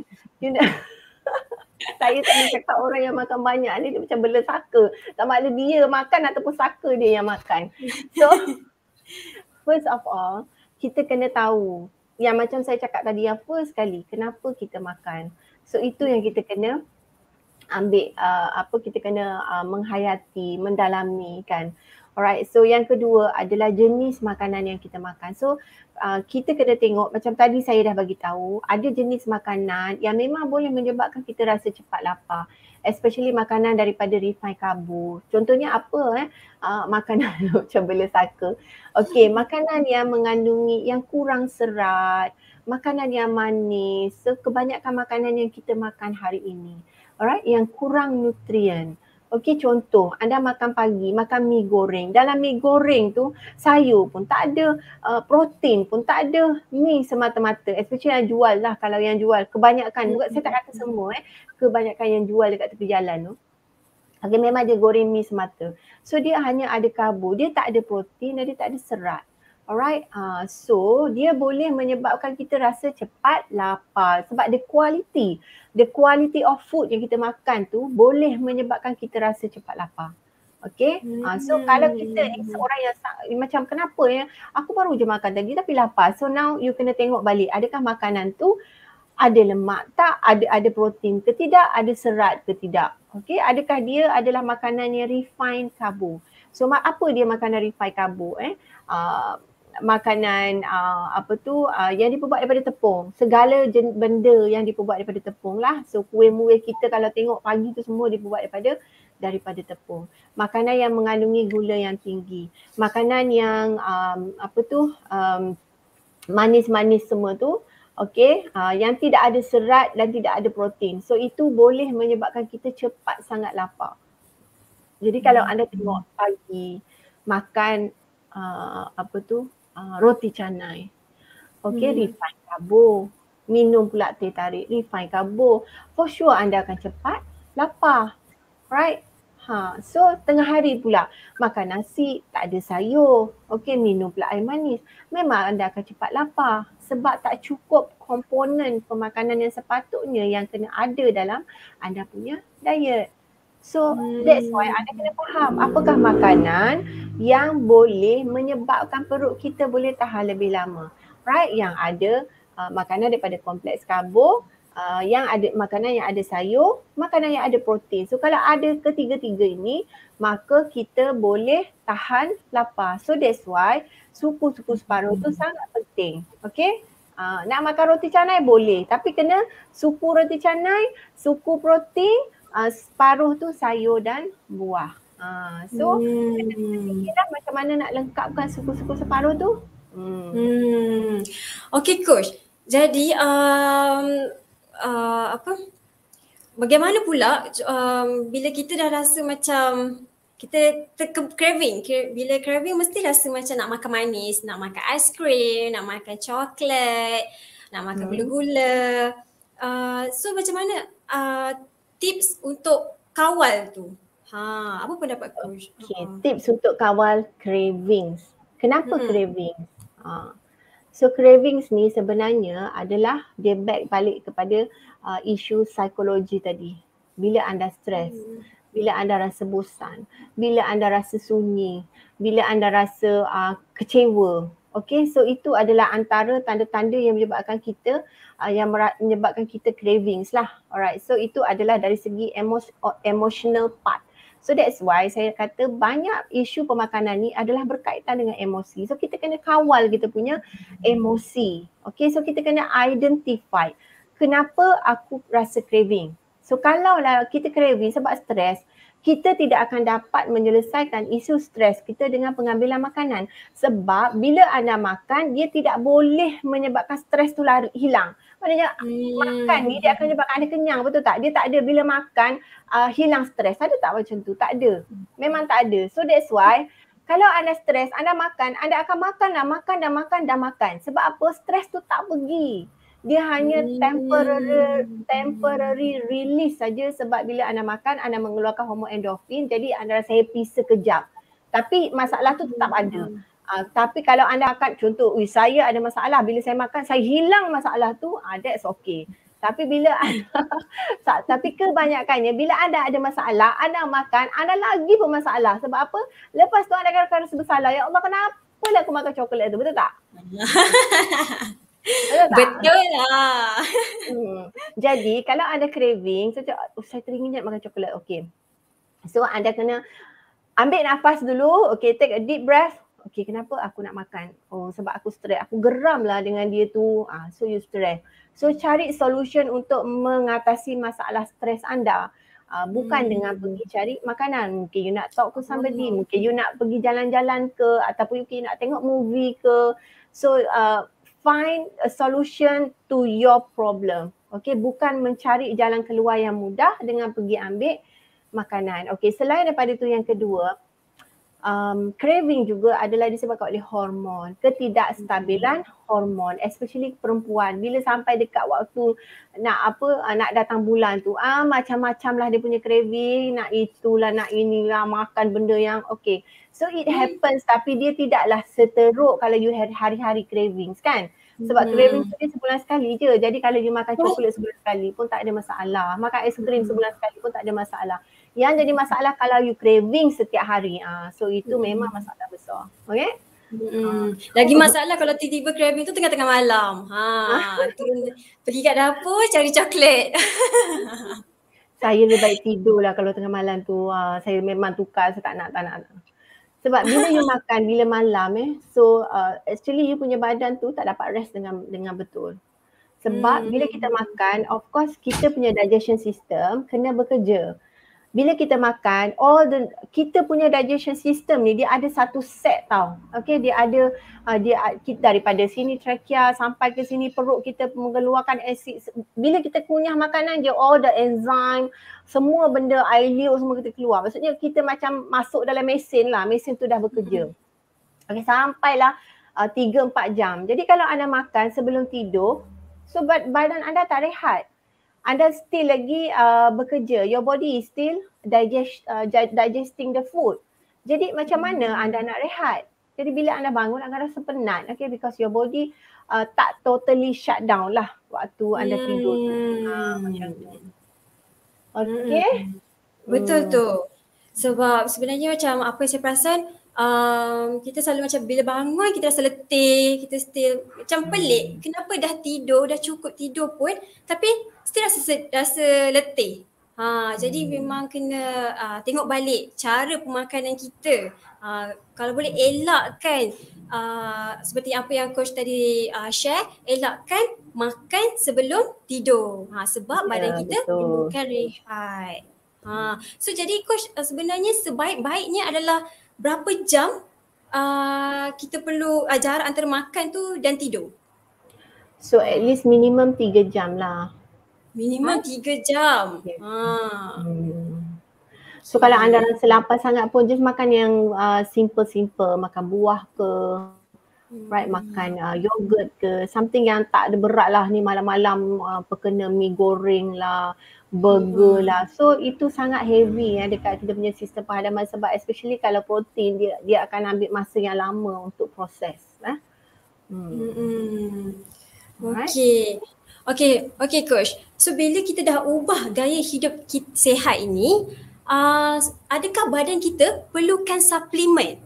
saya tak boleh cakap orang yang makan banyak ni dia macam bela saka. Tak maklum dia makan ataupun saka dia yang makan. So first of all, kita kena tahu yang macam saya cakap tadi, yang first kali kenapa kita makan. So itu yang kita kena ambil, kita kena menghayati, mendalami kan. Alright, so yang kedua adalah jenis makanan yang kita makan. So kita kena tengok, macam tadi saya dah bagi tahu, ada jenis makanan yang memang boleh menyebabkan kita rasa cepat lapar. Especially makanan daripada refined karbo. Contohnya apa? Makanan macam bela saka. Okay, makanan yang mengandungi, yang kurang serat, makanan yang manis. So kebanyakan makanan yang kita makan hari ini, alright, yang kurang nutrien. Okey, contoh anda makan pagi, makan mi goreng. Dalam mi goreng tu sayur pun tak ada, protein pun tak ada, mi semata-mata. Especially yang jual lah, kalau yang jual kebanyakan, saya tak kata semua kebanyakan yang jual dekat tepi jalan tu. Okay, memang dia goreng mi semata. So dia hanya ada karbo, dia tak ada protein dan dia tak ada serat. Alright, so dia boleh menyebabkan kita rasa cepat lapar sebab the quality of food yang kita makan tu boleh menyebabkan kita rasa cepat lapar. Okay, so kalau kita ni seorang yang macam kenapa ya, aku baru je makan tadi tapi lapar. So now you kena tengok balik, adakah makanan tu ada lemak tak, ada protein ke tidak, ada serat ke tidak. Okey, adakah dia adalah makanan yang refined karbo. So apa dia makanan refined karbo makanan yang diperbuat daripada tepung. Segala benda yang diperbuat daripada tepung lah. So kuih-muih kita kalau tengok pagi tu semua diperbuat daripada tepung. Makanan yang mengandungi gula yang tinggi. Makanan yang manis-manis semua tu. Okey, yang tidak ada serat dan tidak ada protein. So itu boleh menyebabkan kita cepat sangat lapar. Jadi kalau anda tengok pagi makan roti canai. Okey, refined karbo. Minum pula teh tarik, refined karbo. For sure anda akan cepat lapar. Right? So tengah hari pula makan nasi, tak ada sayur. Okey, minum pula air manis. Memang anda akan cepat lapar sebab tak cukup komponen pemakanan yang sepatutnya yang kena ada dalam anda punya diet. So that's why anda kena faham apakah makanan yang boleh menyebabkan perut kita boleh tahan lebih lama. Right? Yang ada makanan daripada kompleks karbo, yang ada makanan yang ada sayur, makanan yang ada protein. So kalau ada ketiga-tiga ini, maka kita boleh tahan lapar. So that's why suku-suku separuh tu sangat penting. Okay? Nak makan roti canai boleh, tapi kena suku roti canai, suku protein, separuh tu sayur dan buah. So kena fikirlah macam mana nak lengkapkan suku-suku separuh tu. Okay coach. Jadi bagaimana pula bila kita dah rasa macam kita craving, bila craving mesti rasa macam nak makan manis, nak makan aiskrim, nak makan coklat, nak makan gula-gula. So macam mana tips untuk kawal tu? Apa pendapat coach? Okay, tips untuk kawal cravings. Kenapa cravings? So cravings ni sebenarnya adalah dia back balik kepada isu psikologi tadi. Bila anda stres, bila anda rasa bosan, bila anda rasa sunyi, bila anda rasa kecewa. Okay, so itu adalah antara tanda-tanda yang menyebabkan kita menyebabkan kita cravings lah. Alright, so itu adalah dari segi emotional part. So that's why saya kata banyak isu pemakanan ni adalah berkaitan dengan emosi. So kita kena kawal kita punya emosi. Okay, so kita kena identify kenapa aku rasa craving. So kalau lah kita craving sebab stres, kita tidak akan dapat menyelesaikan isu stres kita dengan pengambilan makanan. Sebab bila anda makan, dia tidak boleh menyebabkan stres tu hilang. Maknanya makan ni dia akan menyebabkan anda kenyang, betul tak? Dia tak ada bila makan hilang stres. Ada tak macam tu? Tak ada. Memang tak ada. So that's why kalau anda stres, anda makan, anda akan makan. Sebab apa? Stres tu tak pergi. Dia hanya temporary release saja sebab bila anda makan, anda mengeluarkan hormon endorfin, jadi anda rasa happy sekejap. Tapi masalah tu tetap ada. Tapi kalau anda akan contoh, saya ada masalah, bila saya makan, saya hilang masalah tu, that's okay. Tapi bila tapi kebanyakannya bila anda ada masalah, anda makan, anda lagi pun masalah. Sebab apa? Lepas tu anda akan rasa bersalah. Ya Allah, kenapa lah aku makan coklat tu? Betul tak? Betul lah. Jadi kalau anda craving, saya teringat makan coklat. Okay. So anda kena ambil nafas dulu. Okay, take a deep breath. Okay, kenapa aku nak makan? Oh, sebab aku stres. Aku geram lah dengan dia tu. So you stress. So cari solution untuk mengatasi masalah stres anda. Bukan dengan pergi cari makanan. Mungkin you nak talk to somebody. Mungkin you nak pergi jalan-jalan ke. Ataupun mungkin you nak tengok movie ke. So find a solution to your problem. Okay, bukan mencari jalan keluar yang mudah dengan pergi ambil makanan. Okay, selain daripada itu yang kedua, craving juga adalah disebabkan oleh hormon, ketidakstabilan hormon, especially perempuan. Bila sampai dekat waktu nak datang bulan tu, macam-macam lah dia punya craving, nak itulah, nak inilah, makan benda yang okay. So it happens, tapi dia tidaklah seteruk kalau you had hari-hari cravings kan. Sebab craving tu dia sebulan sekali je. Jadi kalau you makan coklat sebulan sekali pun tak ada masalah. Makan aiskrim sebulan sekali pun tak ada masalah. Yang jadi masalah kalau you craving setiap hari. So itu memang masalah besar. Okay? Lagi masalah kalau tiba-tiba craving tu tengah-tengah malam. Pergi kat dapur cari coklat. Saya lebih baik tidur lah kalau tengah malam tu. Saya memang tukar, saya tak nak. Sebab bila you makan bila malam so actually you punya badan tu tak dapat rest dengan betul. Sebab bila kita makan, of course kita punya digestion system kena bekerja. Bila kita makan, kita punya digestion system ni dia ada satu set tau. Okay, dia ada daripada sini trachea sampai ke sini perut kita mengeluarkan asid. Bila kita kunyah makanan je, all the enzyme, semua benda air liur semua kita keluar. Maksudnya kita macam masuk dalam mesin lah, mesin tu dah bekerja. Okay, sampailah 3-4 jam. Jadi kalau anda makan sebelum tidur, so badan anda tak rehat. Anda still lagi bekerja, your body is still digesting the food. Jadi macam mana anda nak rehat? Jadi bila anda bangun anda rasa penat, okay, because your body tak totally shut down lah waktu anda tidur. Macam tu. Okay? Betul tu. Sebab sebenarnya macam apa yang saya perasan, kita selalu macam bila bangun kita rasa letih, kita still macam pelik. Kenapa dah tidur, dah cukup tidur pun tapi still rasa letih. Jadi memang kena tengok balik cara pemakanan kita. Kalau boleh elakkan seperti apa yang coach tadi share, elakkan makan sebelum tidur. Sebab badan kita perlukan rehat. So jadi coach sebenarnya sebaik-baiknya adalah berapa jam kita perlu jarak antara makan tu dan tidur? So at least minimum 3 jam lah. Minimum 3 jam. So kalau anda rasa lapar sangat pun just makan yang simple, makan buah ke, right, makan yogurt ke, something yang tak ada berat lah ni malam-malam kena mi goreng lah, burger lah. So itu sangat heavy dekat kita punya sistem penghadapan sebab especially kalau protein dia akan ambil masa yang lama untuk proses. Okay coach. So bila kita dah ubah gaya hidup kita sihat ini, adakah badan kita perlukan suplemen?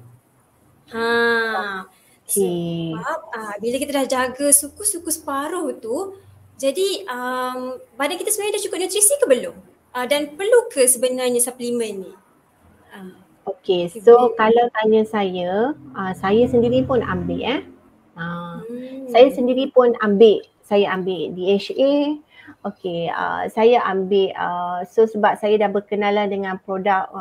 Sebab bila kita dah jaga suku-suku separuh tu, jadi badan kita sebenarnya dah cukup nutrisi ke belum? Dan perlu ke sebenarnya suplemen ni? Okay, so kalau tanya saya sendiri pun ambil saya sendiri pun ambil. Saya ambil DHA. Okay, saya ambil so sebab saya dah berkenalan dengan produk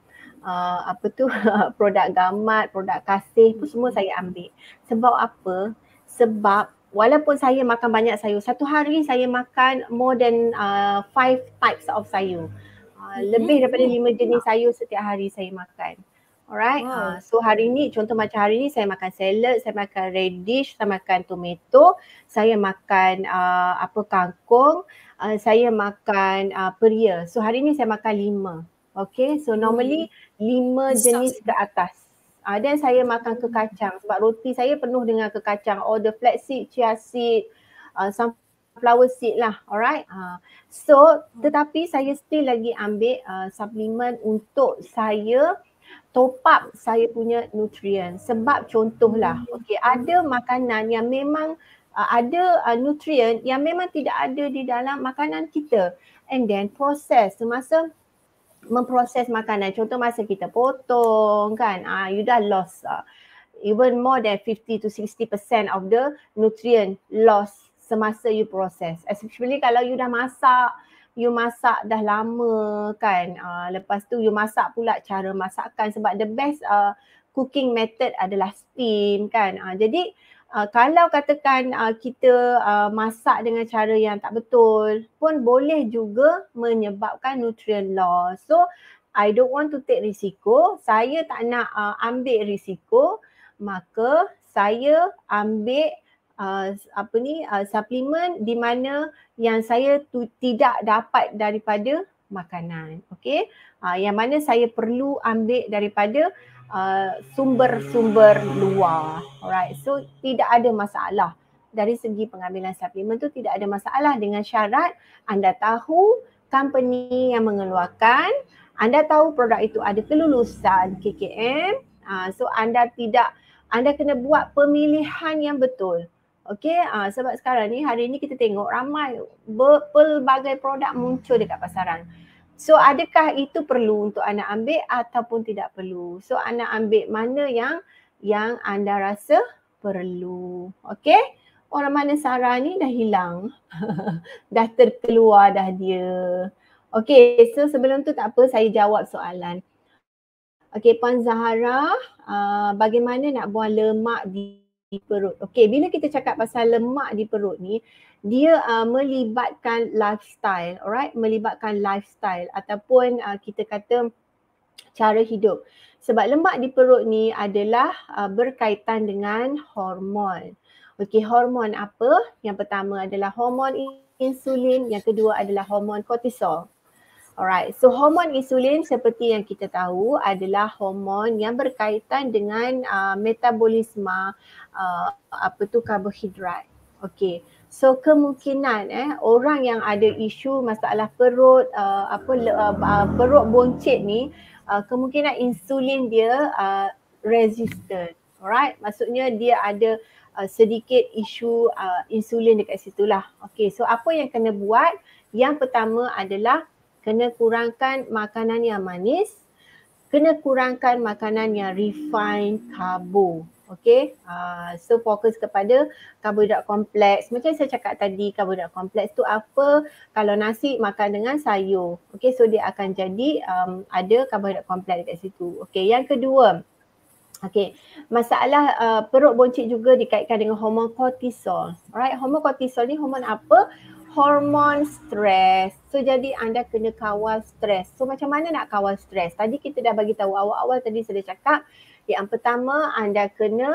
produk Gamat, produk Kasih pun semua saya ambil. Sebab apa? Sebab walaupun saya makan banyak sayur, satu hari saya makan more than 5 types of sayur. Lebih daripada 5 jenis sayur setiap hari saya makan. Alright, so hari ni contoh macam hari ni saya makan salad, saya makan radish, saya makan tomato, saya makan kangkung, saya makan peria. So hari ni saya makan 5. Okay, so normally 5 jenis ke atas. Dan saya makan kekacang sebab roti saya penuh dengan kekacang, all the flaxseed, chia seed, sunflower seed lah, alright. So tetapi saya still lagi ambil suplemen untuk saya top up saya punya nutrien. Sebab contohlah, okay, ada makanan yang memang ada nutrien yang memang tidak ada di dalam makanan kita, and then proses semasa memproses makanan, contoh masa kita potong kan, you dah lost even more than 50 to 60% of the nutrient lost semasa you proses, especially kalau you dah masak, you masak dah lama kan, lepas tu you masak pula cara masakan sebab the best cooking method adalah steam kan. Jadi kalau katakan kita masak dengan cara yang tak betul pun boleh juga menyebabkan nutrient loss. So I don't want to take risiko, saya tak nak ambil risiko, maka saya ambil suplemen di mana yang saya tidak dapat daripada makanan. Okey, yang mana saya perlu ambil daripada sumber-sumber luar. Alright, so tidak ada masalah. Dari segi pengambilan suplemen tu tidak ada masalah dengan syarat anda tahu company yang mengeluarkan, anda tahu produk itu ada kelulusan KKM, so anda kena buat pemilihan yang betul. Okey, sebab sekarang ni, hari ni kita tengok ramai pelbagai produk muncul dekat pasaran. So adakah itu perlu untuk anda ambil ataupun tidak perlu? So anda ambil mana yang anda rasa perlu. Okey? Orang mana Sarah ni dah hilang. Dah terkeluar dah dia. Okey, so sebelum tu tak apa, saya jawab soalan. Okey, Puan Zahara, bagaimana nak buang lemak di perut? Okey, bila kita cakap pasal lemak di perut ni, dia melibatkan lifestyle, alright? Melibatkan lifestyle ataupun kita kata cara hidup. Sebab lemak di perut ni adalah berkaitan dengan hormon. Okey, hormon apa? Yang pertama adalah hormon insulin, yang kedua adalah hormon kortisol. Alright, so hormon insulin seperti yang kita tahu adalah hormon yang berkaitan dengan metabolisme karbohidrat. Okey, so kemungkinan orang yang ada isu masalah perut perut boncit ni, kemungkinan insulin dia resistant. Alright, maksudnya dia ada sedikit isu insulin dekat situlah. Okey, so apa yang kena buat? Yang pertama adalah kena kurangkan makanan yang manis, kena kurangkan makanan yang refined karbo. Okay, so fokus kepada karbohidrat kompleks. Macam saya cakap tadi, karbohidrat kompleks tu apa? Kalau nasi makan dengan sayur. Okay, so dia akan jadi ada karbohidrat kompleks dekat situ. Okay, yang kedua, okay, masalah perut boncit juga dikaitkan dengan hormon kortisol. Alright, hormon kortisol ni hormon apa? Hormon stres. So jadi anda kena kawal stres. So macam mana nak kawal stres? Tadi kita dah bagi tahu awal-awal tadi saya dah cakap. Yang pertama anda kena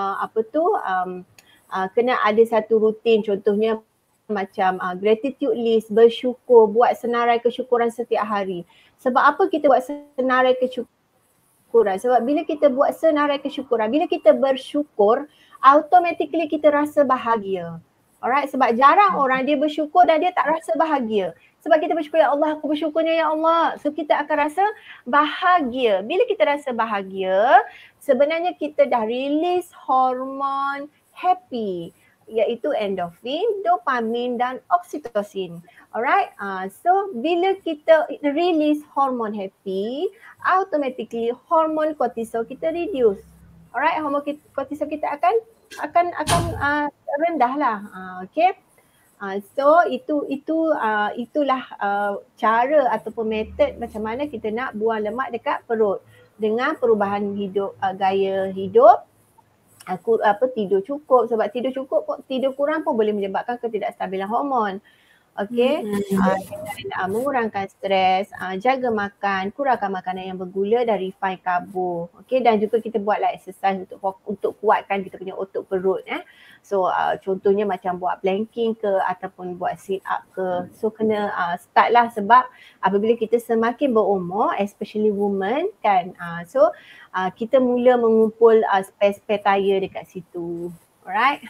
kena ada satu rutin, contohnya macam gratitude list, bersyukur, buat senarai kesyukuran setiap hari. Sebab apa kita buat senarai kesyukuran? Sebab bila kita buat senarai kesyukuran, bila kita bersyukur, automatically kita rasa bahagia. Alright, sebab jarang orang dia bersyukur dan dia tak rasa bahagia. Sebab kita bersyukur, ya Allah, aku bersyukurnya ya Allah. So kita akan rasa bahagia. Bila kita rasa bahagia, sebenarnya kita dah release hormon happy, iaitu endorfin, dopamin dan oksitosin. Alright, so bila kita release hormon happy, automatically hormon kortisol kita reduce. Alright, hormon kortisol kita akan rendah lah. Okay. So itulah cara ataupun metod macam mana kita nak buang lemak dekat perut dengan perubahan hidup, gaya hidup, tidur cukup. Sebab tidur kurang pun boleh menyebabkan ketidakstabilan hormon. Okey, mengurangkan stres, jaga makan, kurangkan makanan yang bergula dan refined karbo. Okey, dan juga kita buatlah exercise untuk kuatkan kita punya otot perut. So contohnya macam buat planking ke ataupun buat sit up ke. So kena start lah, sebab apabila kita semakin berumur, especially women kan, so kita mula mengumpul spare tayar dekat situ. Alright.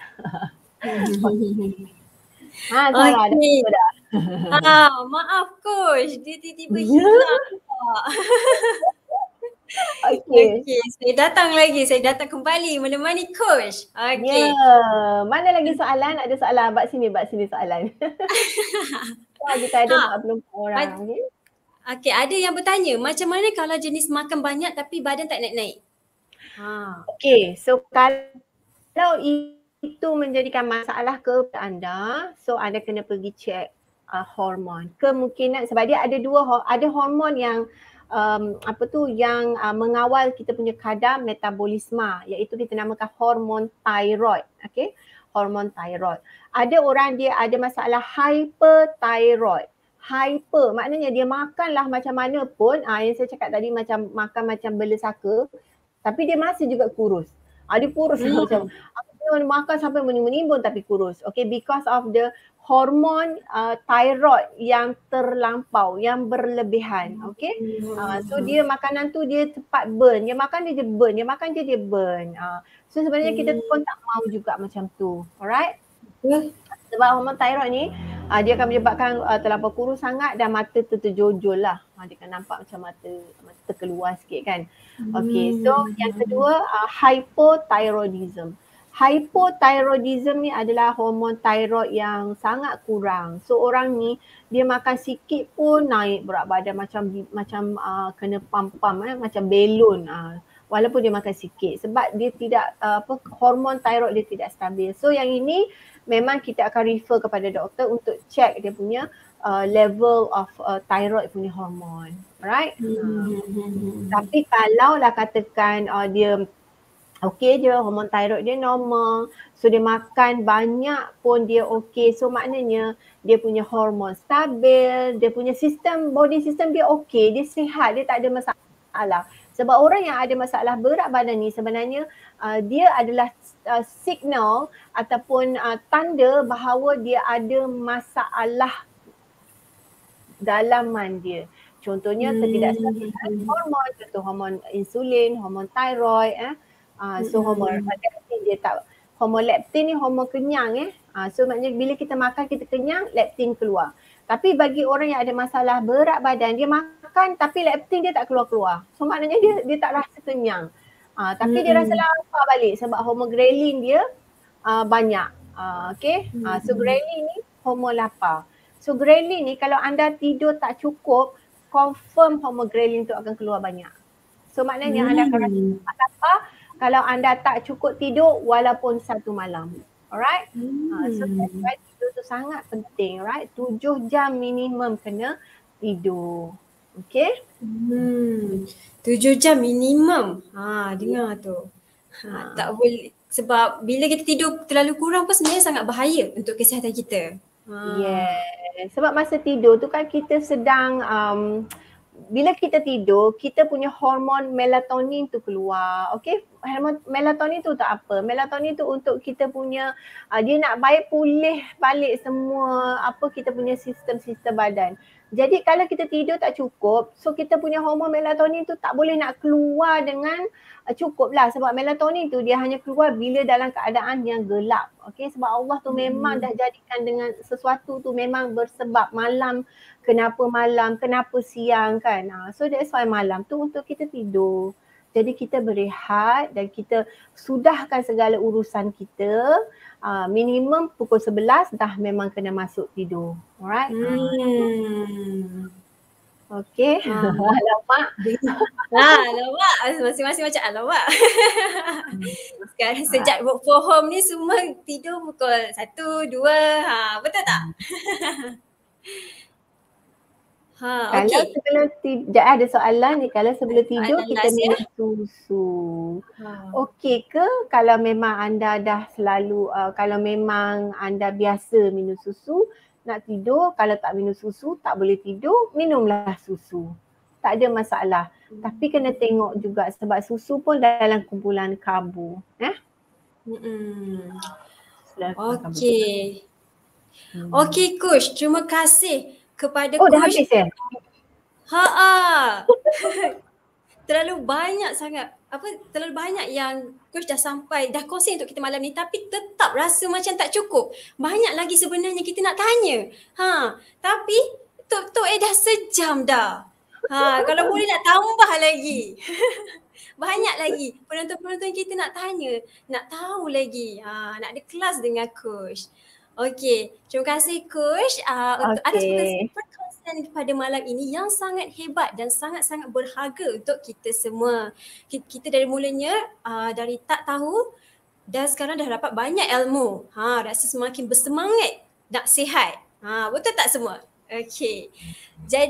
Sarah okay. Dah. Maaf coach, dia tiba-tiba hilang. Okay, saya datang kembali menemani coach. Okay. Mana lagi soalan? Ada soalan? Bak sini soalan. Kita ada 40 orang. Okay, ada yang bertanya, macam mana kalau jenis makan banyak tapi badan tak naik-naik? Okay, so kalau itu menjadikan masalah ke anda, so anda kena pergi cek hormon. Kemungkinan sebab dia ada ada hormon yang yang mengawal kita punya kadar metabolisme, iaitu kita namakan hormon thyroid. Okay, hormon thyroid. Ada orang dia ada masalah hyperthyroid. hyper, maknanya dia makanlah macam mana pun, yang saya cakap tadi macam makan macam bela saka, tapi dia masih juga kurus. Dia kurus macam aku makan sampai menimbun tapi kurus. Okay, because of the hormon thyroid yang terlampau, yang berlebihan. Okay, so dia makanan tu dia cepat burn. Dia makan dia burn, dia makan dia burn. So sebenarnya kita pun tak mau juga macam tu. Alright? Sebab hormon thyroid ni dia akan menyebabkan terlampau kurus sangat dan mata terjojol lah. Dia akan nampak macam mata keluar sikit kan. Okay, so yang kedua hypothyroidism. Hypothyroidism ni adalah hormon thyroid yang sangat kurang. So orang ni dia makan sikit pun naik berat badan macam kena pam-pam macam belon. Walaupun dia makan sikit sebab dia tidak hormon thyroid dia tidak stabil. So yang ini memang kita akan refer kepada doktor untuk check dia punya level of thyroid punya hormon. Alright? Tapi kalau lah katakan dia okey je, hormon thyroid dia normal, so dia makan banyak pun dia okey, so maknanya dia punya hormon stabil, dia punya body system dia okey, dia sihat, dia tak ada masalah. Sebab orang yang ada masalah berat badan ni sebenarnya dia adalah signal ataupun tanda bahawa dia ada masalah dalaman dia. Contohnya ketidakstabilian hormon, contoh hormon insulin, hormon thyroid. So hormon leptin dia tak, hormon leptin ni hormon kenyang so maknanya bila kita makan kita kenyang, leptin keluar. Tapi bagi orang yang ada masalah berat badan, dia makan tapi leptin dia tak keluar-keluar. So maknanya dia tak rasa kenyang. Tapi dia rasa lapar balik sebab hormon ghrelin dia banyak. Okay, so ghrelin ni hormon lapar. So ghrelin ni kalau anda tidur tak cukup, confirm hormon ghrelin tu akan keluar banyak. So maknanya anda akan rasa lapar kalau anda tak cukup tidur walaupun 1 malam. Alright? So that's why tidur tu sangat penting. Right? 7 jam minimum kena tidur. Okay? 7 jam minimum. Dengar tu. Tak boleh. Sebab bila kita tidur terlalu kurang pun sebenarnya sangat bahaya untuk kesihatan kita. Yes. Sebab masa tidur tu kan kita sedang bila kita tidur, kita punya hormon melatonin tu keluar. Okay, hormon melatonin tu tak apa. Melatonin tu untuk kita punya, dia nak baik pulih balik semua kita punya sistem-sistem badan. Jadi kalau kita tidur tak cukup, so kita punya hormon melatonin tu tak boleh nak keluar dengan cukup lah. Sebab melatonin tu dia hanya keluar bila dalam keadaan yang gelap. Okay, sebab Allah tu memang dah jadikan dengan sesuatu tu memang bersebab. Kenapa siang kan. So that's why malam tu untuk kita tidur. Jadi kita berehat dan kita sudahkan segala urusan kita. Minimum pukul 11 dah memang kena masuk tidur. Alright? Okay. Alamak. Alamak. Masing-masing macam alamak. Sekarang sejak work from home ni semua tidur pukul 1, 2. Betul tak? Kalau sebelum tidur, ada soalan ni, kalau sebelum tidur kita minum susu. Okey ke kalau memang anda dah selalu, kalau memang anda biasa minum susu, nak tidur, kalau tak minum susu tak boleh tidur, minumlah susu. Tak ada masalah. Tapi kena tengok juga sebab susu pun dalam kumpulan karbo. Okey. Okey Coach, terima kasih kepada Coach. Dah habis ya? Terlalu banyak sangat, terlalu banyak yang Coach dah sampai, dah kongsi untuk kita malam ni, tapi tetap rasa macam tak cukup. Banyak lagi sebenarnya kita nak tanya. Tapi Tok dah sejam dah. Kalau boleh nak tambah lagi. Banyak lagi penonton-penonton kita nak tanya, nak tahu lagi. Nak ada kelas dengan Coach. Okey, terima kasih Coach untuk atas perkongsian pada malam ini yang sangat hebat dan sangat-sangat berharga untuk kita semua. Kita dari mulanya dari tak tahu dan sekarang dah dapat banyak ilmu. Rasa semakin bersemangat nak sihat. Betul tak semua? Okey. Jadi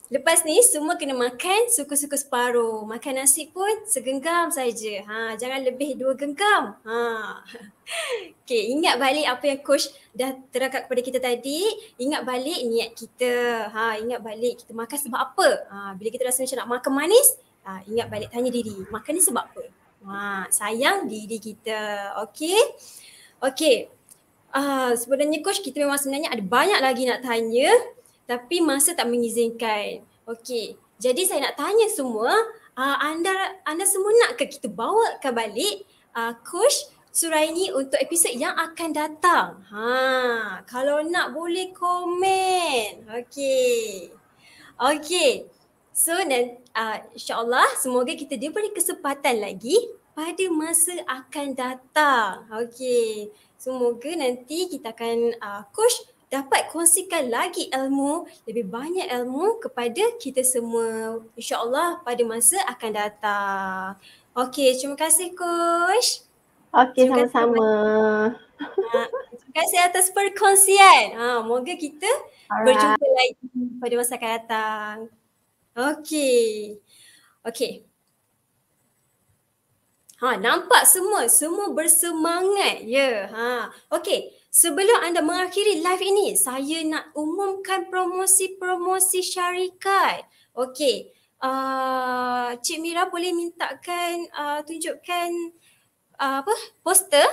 Lepas ni semua kena makan suku-suku separuh. Makan nasi pun segenggam saja. Jangan lebih 2 genggam. Okay, ingat balik apa yang coach dah terangkan kepada kita tadi. Ingat balik niat kita. Ingat balik kita makan sebab apa. Bila kita rasa macam nak makan manis, ingat balik tanya diri, makan ni sebab apa? Sayang diri kita. Okay. Okay. Sebenarnya coach, kita memang sebenarnya ada banyak lagi nak tanya. Tapi masa tak mengizinkan. Okey, jadi saya nak tanya semua, anda semua nak ke kita bawakan balik Coach Suraini untuk episod yang akan datang? Kalau nak boleh komen. Okey. Okey. So insya-Allah semoga kita diberi kesempatan lagi pada masa akan datang. Okey. Semoga nanti kita akan Coach dapat kongsikan lagi ilmu, lebih banyak ilmu kepada kita semua, insya-Allah pada masa akan datang. Okey, terima kasih Coach. Okey, sama-sama. Terima kasih atas perkongsian. Moga kita berjumpa lagi pada masa akan datang. Okey. Okey. Nampak semua bersemangat. Ya. Okey. Sebelum anda mengakhiri live ini, saya nak umumkan promosi-promosi syarikat. Okey. Cik Mira boleh mintakan tunjukkan poster?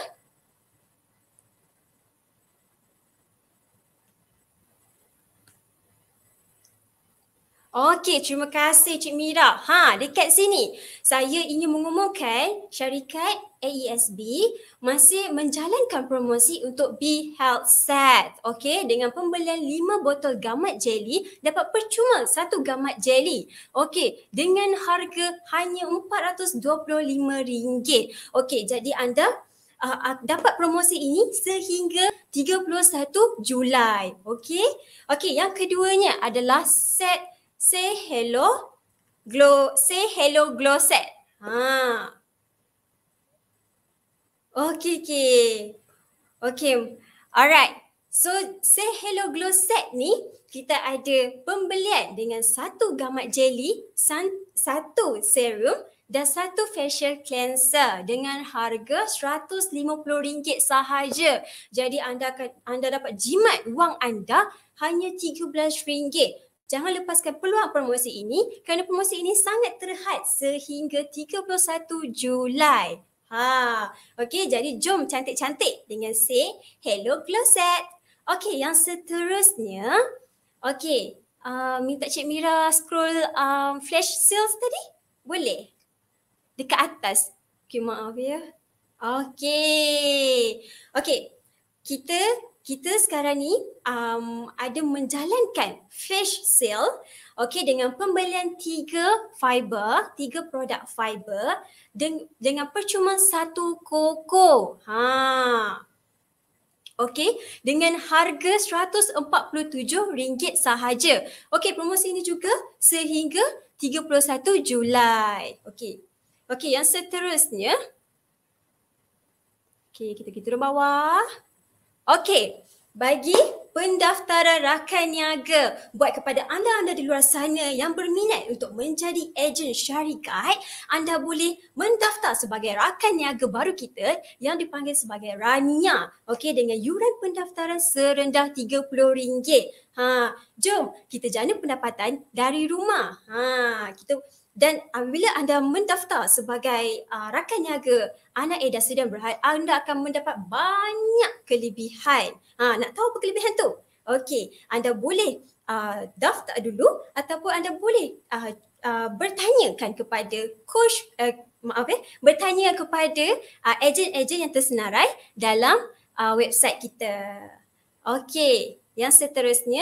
Okey, terima kasih Cik Mira. Dekat sini saya ingin mengumumkan syarikat AESB masih menjalankan promosi untuk Be Health Set. Okey, dengan pembelian 5 botol gamat jelly dapat percuma 1 gamat jelly. Okey, dengan harga hanya RM425. Okey, jadi anda dapat promosi ini sehingga 31 Julai. Okey. Okey, yang keduanya adalah set Say Hello Glow Set. Okay. Alright. So Say Hello Glow Set ni kita ada pembelian dengan 1 gamat jelly, 1 serum dan 1 facial cleanser dengan harga RM150 sahaja. Jadi anda dapat jimat wang anda hanya RM13. Jangan lepaskan peluang promosi ini kerana promosi ini sangat terhad sehingga 31 Julai. Okey, jadi jom cantik-cantik dengan Say Hello Glow Set. Okey, yang seterusnya, okey, minta Cik Mira scroll flash sales tadi. Boleh? Dekat atas. Okey, maaf ya. Okey. Kita sekarang ni ada menjalankan flash sale dengan pembelian 3 produk fiber dengan percuma 1 koko. Dengan harga RM147 sahaja. Promosi ini juga sehingga 31 Julai. Yang seterusnya. Kita turun bawah. Bagi pendaftaran rakan niaga, buat kepada anda di luar sana yang berminat untuk menjadi ejen syarikat, anda boleh mendaftar sebagai rakan niaga baru kita yang dipanggil sebagai Rania. Dengan yuran pendaftaran serendah RM30. Jom kita jana pendapatan dari rumah. Dan bila anda mendaftar sebagai rakan niaga Anak Edah Sedang Berhad, anda akan mendapat banyak kelebihan. Nak tahu apa kelebihan tu? Anda boleh daftar dulu ataupun anda boleh bertanyakan kepada coach, bertanya kepada ejen-ejen yang tersenarai dalam website kita. Yang seterusnya.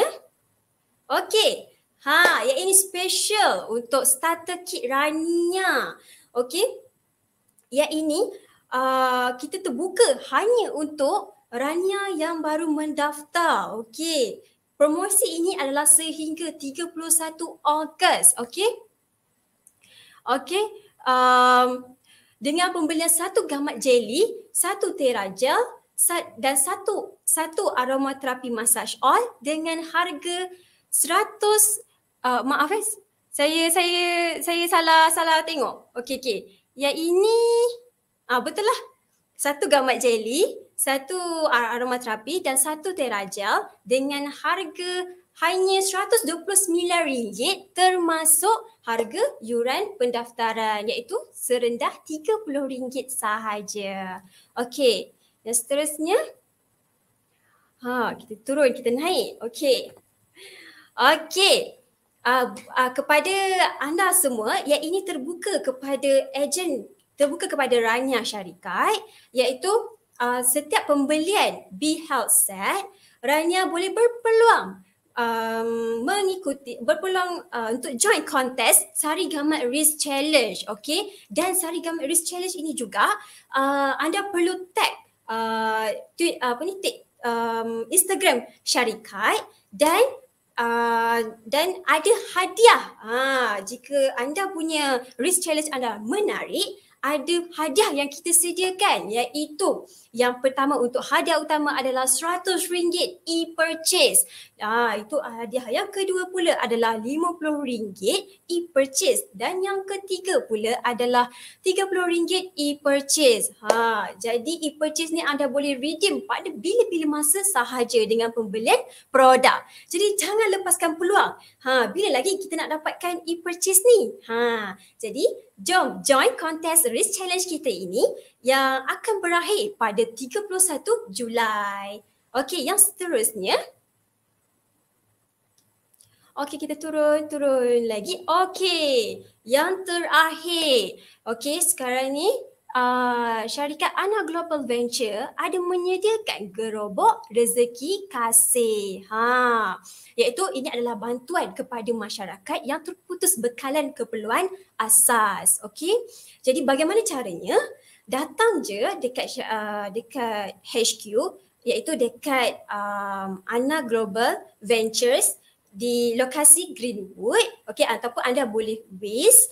Yang ini special untuk starter kit Rania. Yang ini kita terbuka hanya untuk Rania yang baru mendaftar. Promosi ini adalah sehingga 31 Ogos. Dengan pembelian 1 gamat jelly, 1 terajel dan 1 aromaterapi massage oil dengan harga Maaf saya salah tengok. Okey. Yang ini betul lah. Satu gamat jelly, satu aromaterapi dan satu terajal dengan harga hanya RM129 termasuk harga yuran pendaftaran iaitu serendah RM30 sahaja. Okey, yang seterusnya kita turun, kita naik. Okey. Kepada anda semua, yang ini terbuka kepada ejen, terbuka kepada rania syarikat iaitu setiap pembelian B-Health Set, rania boleh berpeluang berpeluang untuk join kontes Sari Gamat Risk Challenge. Okey, dan Sari Gamat Risk Challenge ini juga anda perlu tag Instagram syarikat dan ada hadiah. Jika anda punya risk challenge anda menarik, ada hadiah yang kita sediakan iaitu yang pertama untuk hadiah utama adalah RM100 e-purchase. Itu hadiah. Yang kedua pula adalah RM50 e-purchase dan yang ketiga pula adalah RM30 e-purchase. Jadi e-purchase ni anda boleh redeem pada bila-bila masa sahaja dengan pembelian produk. Jadi jangan lepaskan peluang. Bila lagi kita nak dapatkan e-purchase ni? Jadi jom join kontes risk challenge kita ini yang akan berakhir pada 31 Julai. Okey, yang seterusnya. Okey, kita turun lagi. Okey, yang terakhir. Okey, sekarang ni syarikat Ana Global Venture ada menyediakan gerobok rezeki kasih. Iaitu ini adalah bantuan kepada masyarakat yang terputus bekalan keperluan asas. Okey. Jadi bagaimana caranya? Datang je dekat HQ iaitu dekat Ana Global Ventures di lokasi Greenwood. Okey, ataupun anda boleh base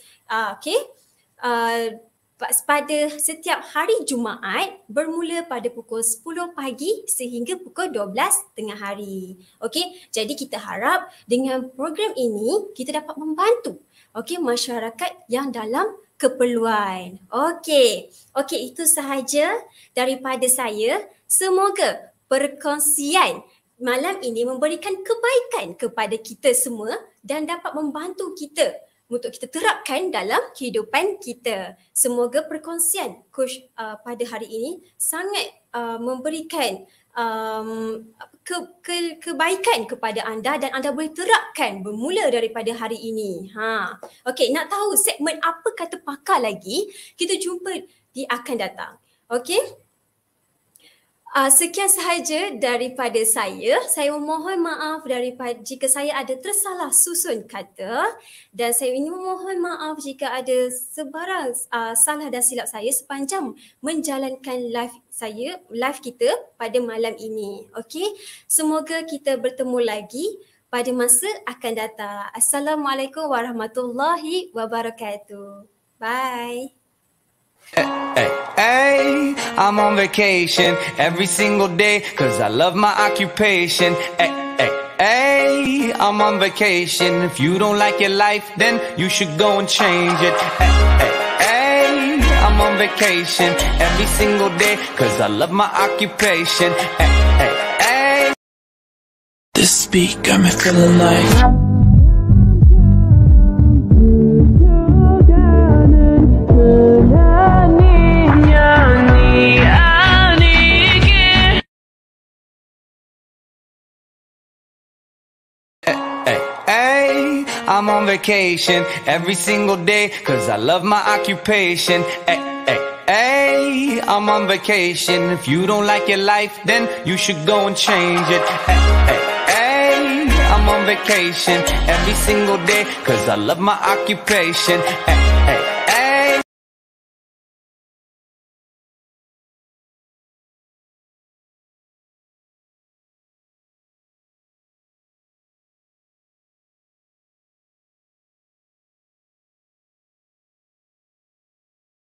pada setiap hari Jumaat bermula pada pukul 10 pagi sehingga pukul 12 tengah hari. Okey, jadi kita harap dengan program ini kita dapat membantu masyarakat yang dalam keperluan. Okey, itu sahaja daripada saya. Semoga perkongsian malam ini memberikan kebaikan kepada kita semua dan dapat membantu kita untuk kita terapkan dalam kehidupan kita. Semoga perkongsian coach pada hari ini sangat memberikan kebaikan kepada anda dan anda boleh terapkan bermula daripada hari ini. Okey, nak tahu segmen apa kata pakar lagi? Kita jumpa di akan datang. Okey? Sekian sahaja daripada saya. Saya memohon maaf jika saya ada tersalah susun kata dan saya ingin memohon maaf jika ada sebarang salah dan silap saya sepanjang menjalankan live kita pada malam ini. Okey, semoga kita bertemu lagi pada masa akan datang. Assalamualaikum warahmatullahi wabarakatuh. Bye. Hey, I'm on vacation every single day cause I love my occupation. Hey, I'm on vacation. If you don't like your life, then you should go and change it. Hey, I'm on vacation every single day cause I love my occupation. Hey. This beat got me feeling like I'm on vacation every single day cause I love my occupation. Hey, I'm on vacation. If you don't like your life, then you should go and change it. Hey, I'm on vacation every single day cause I love my occupation.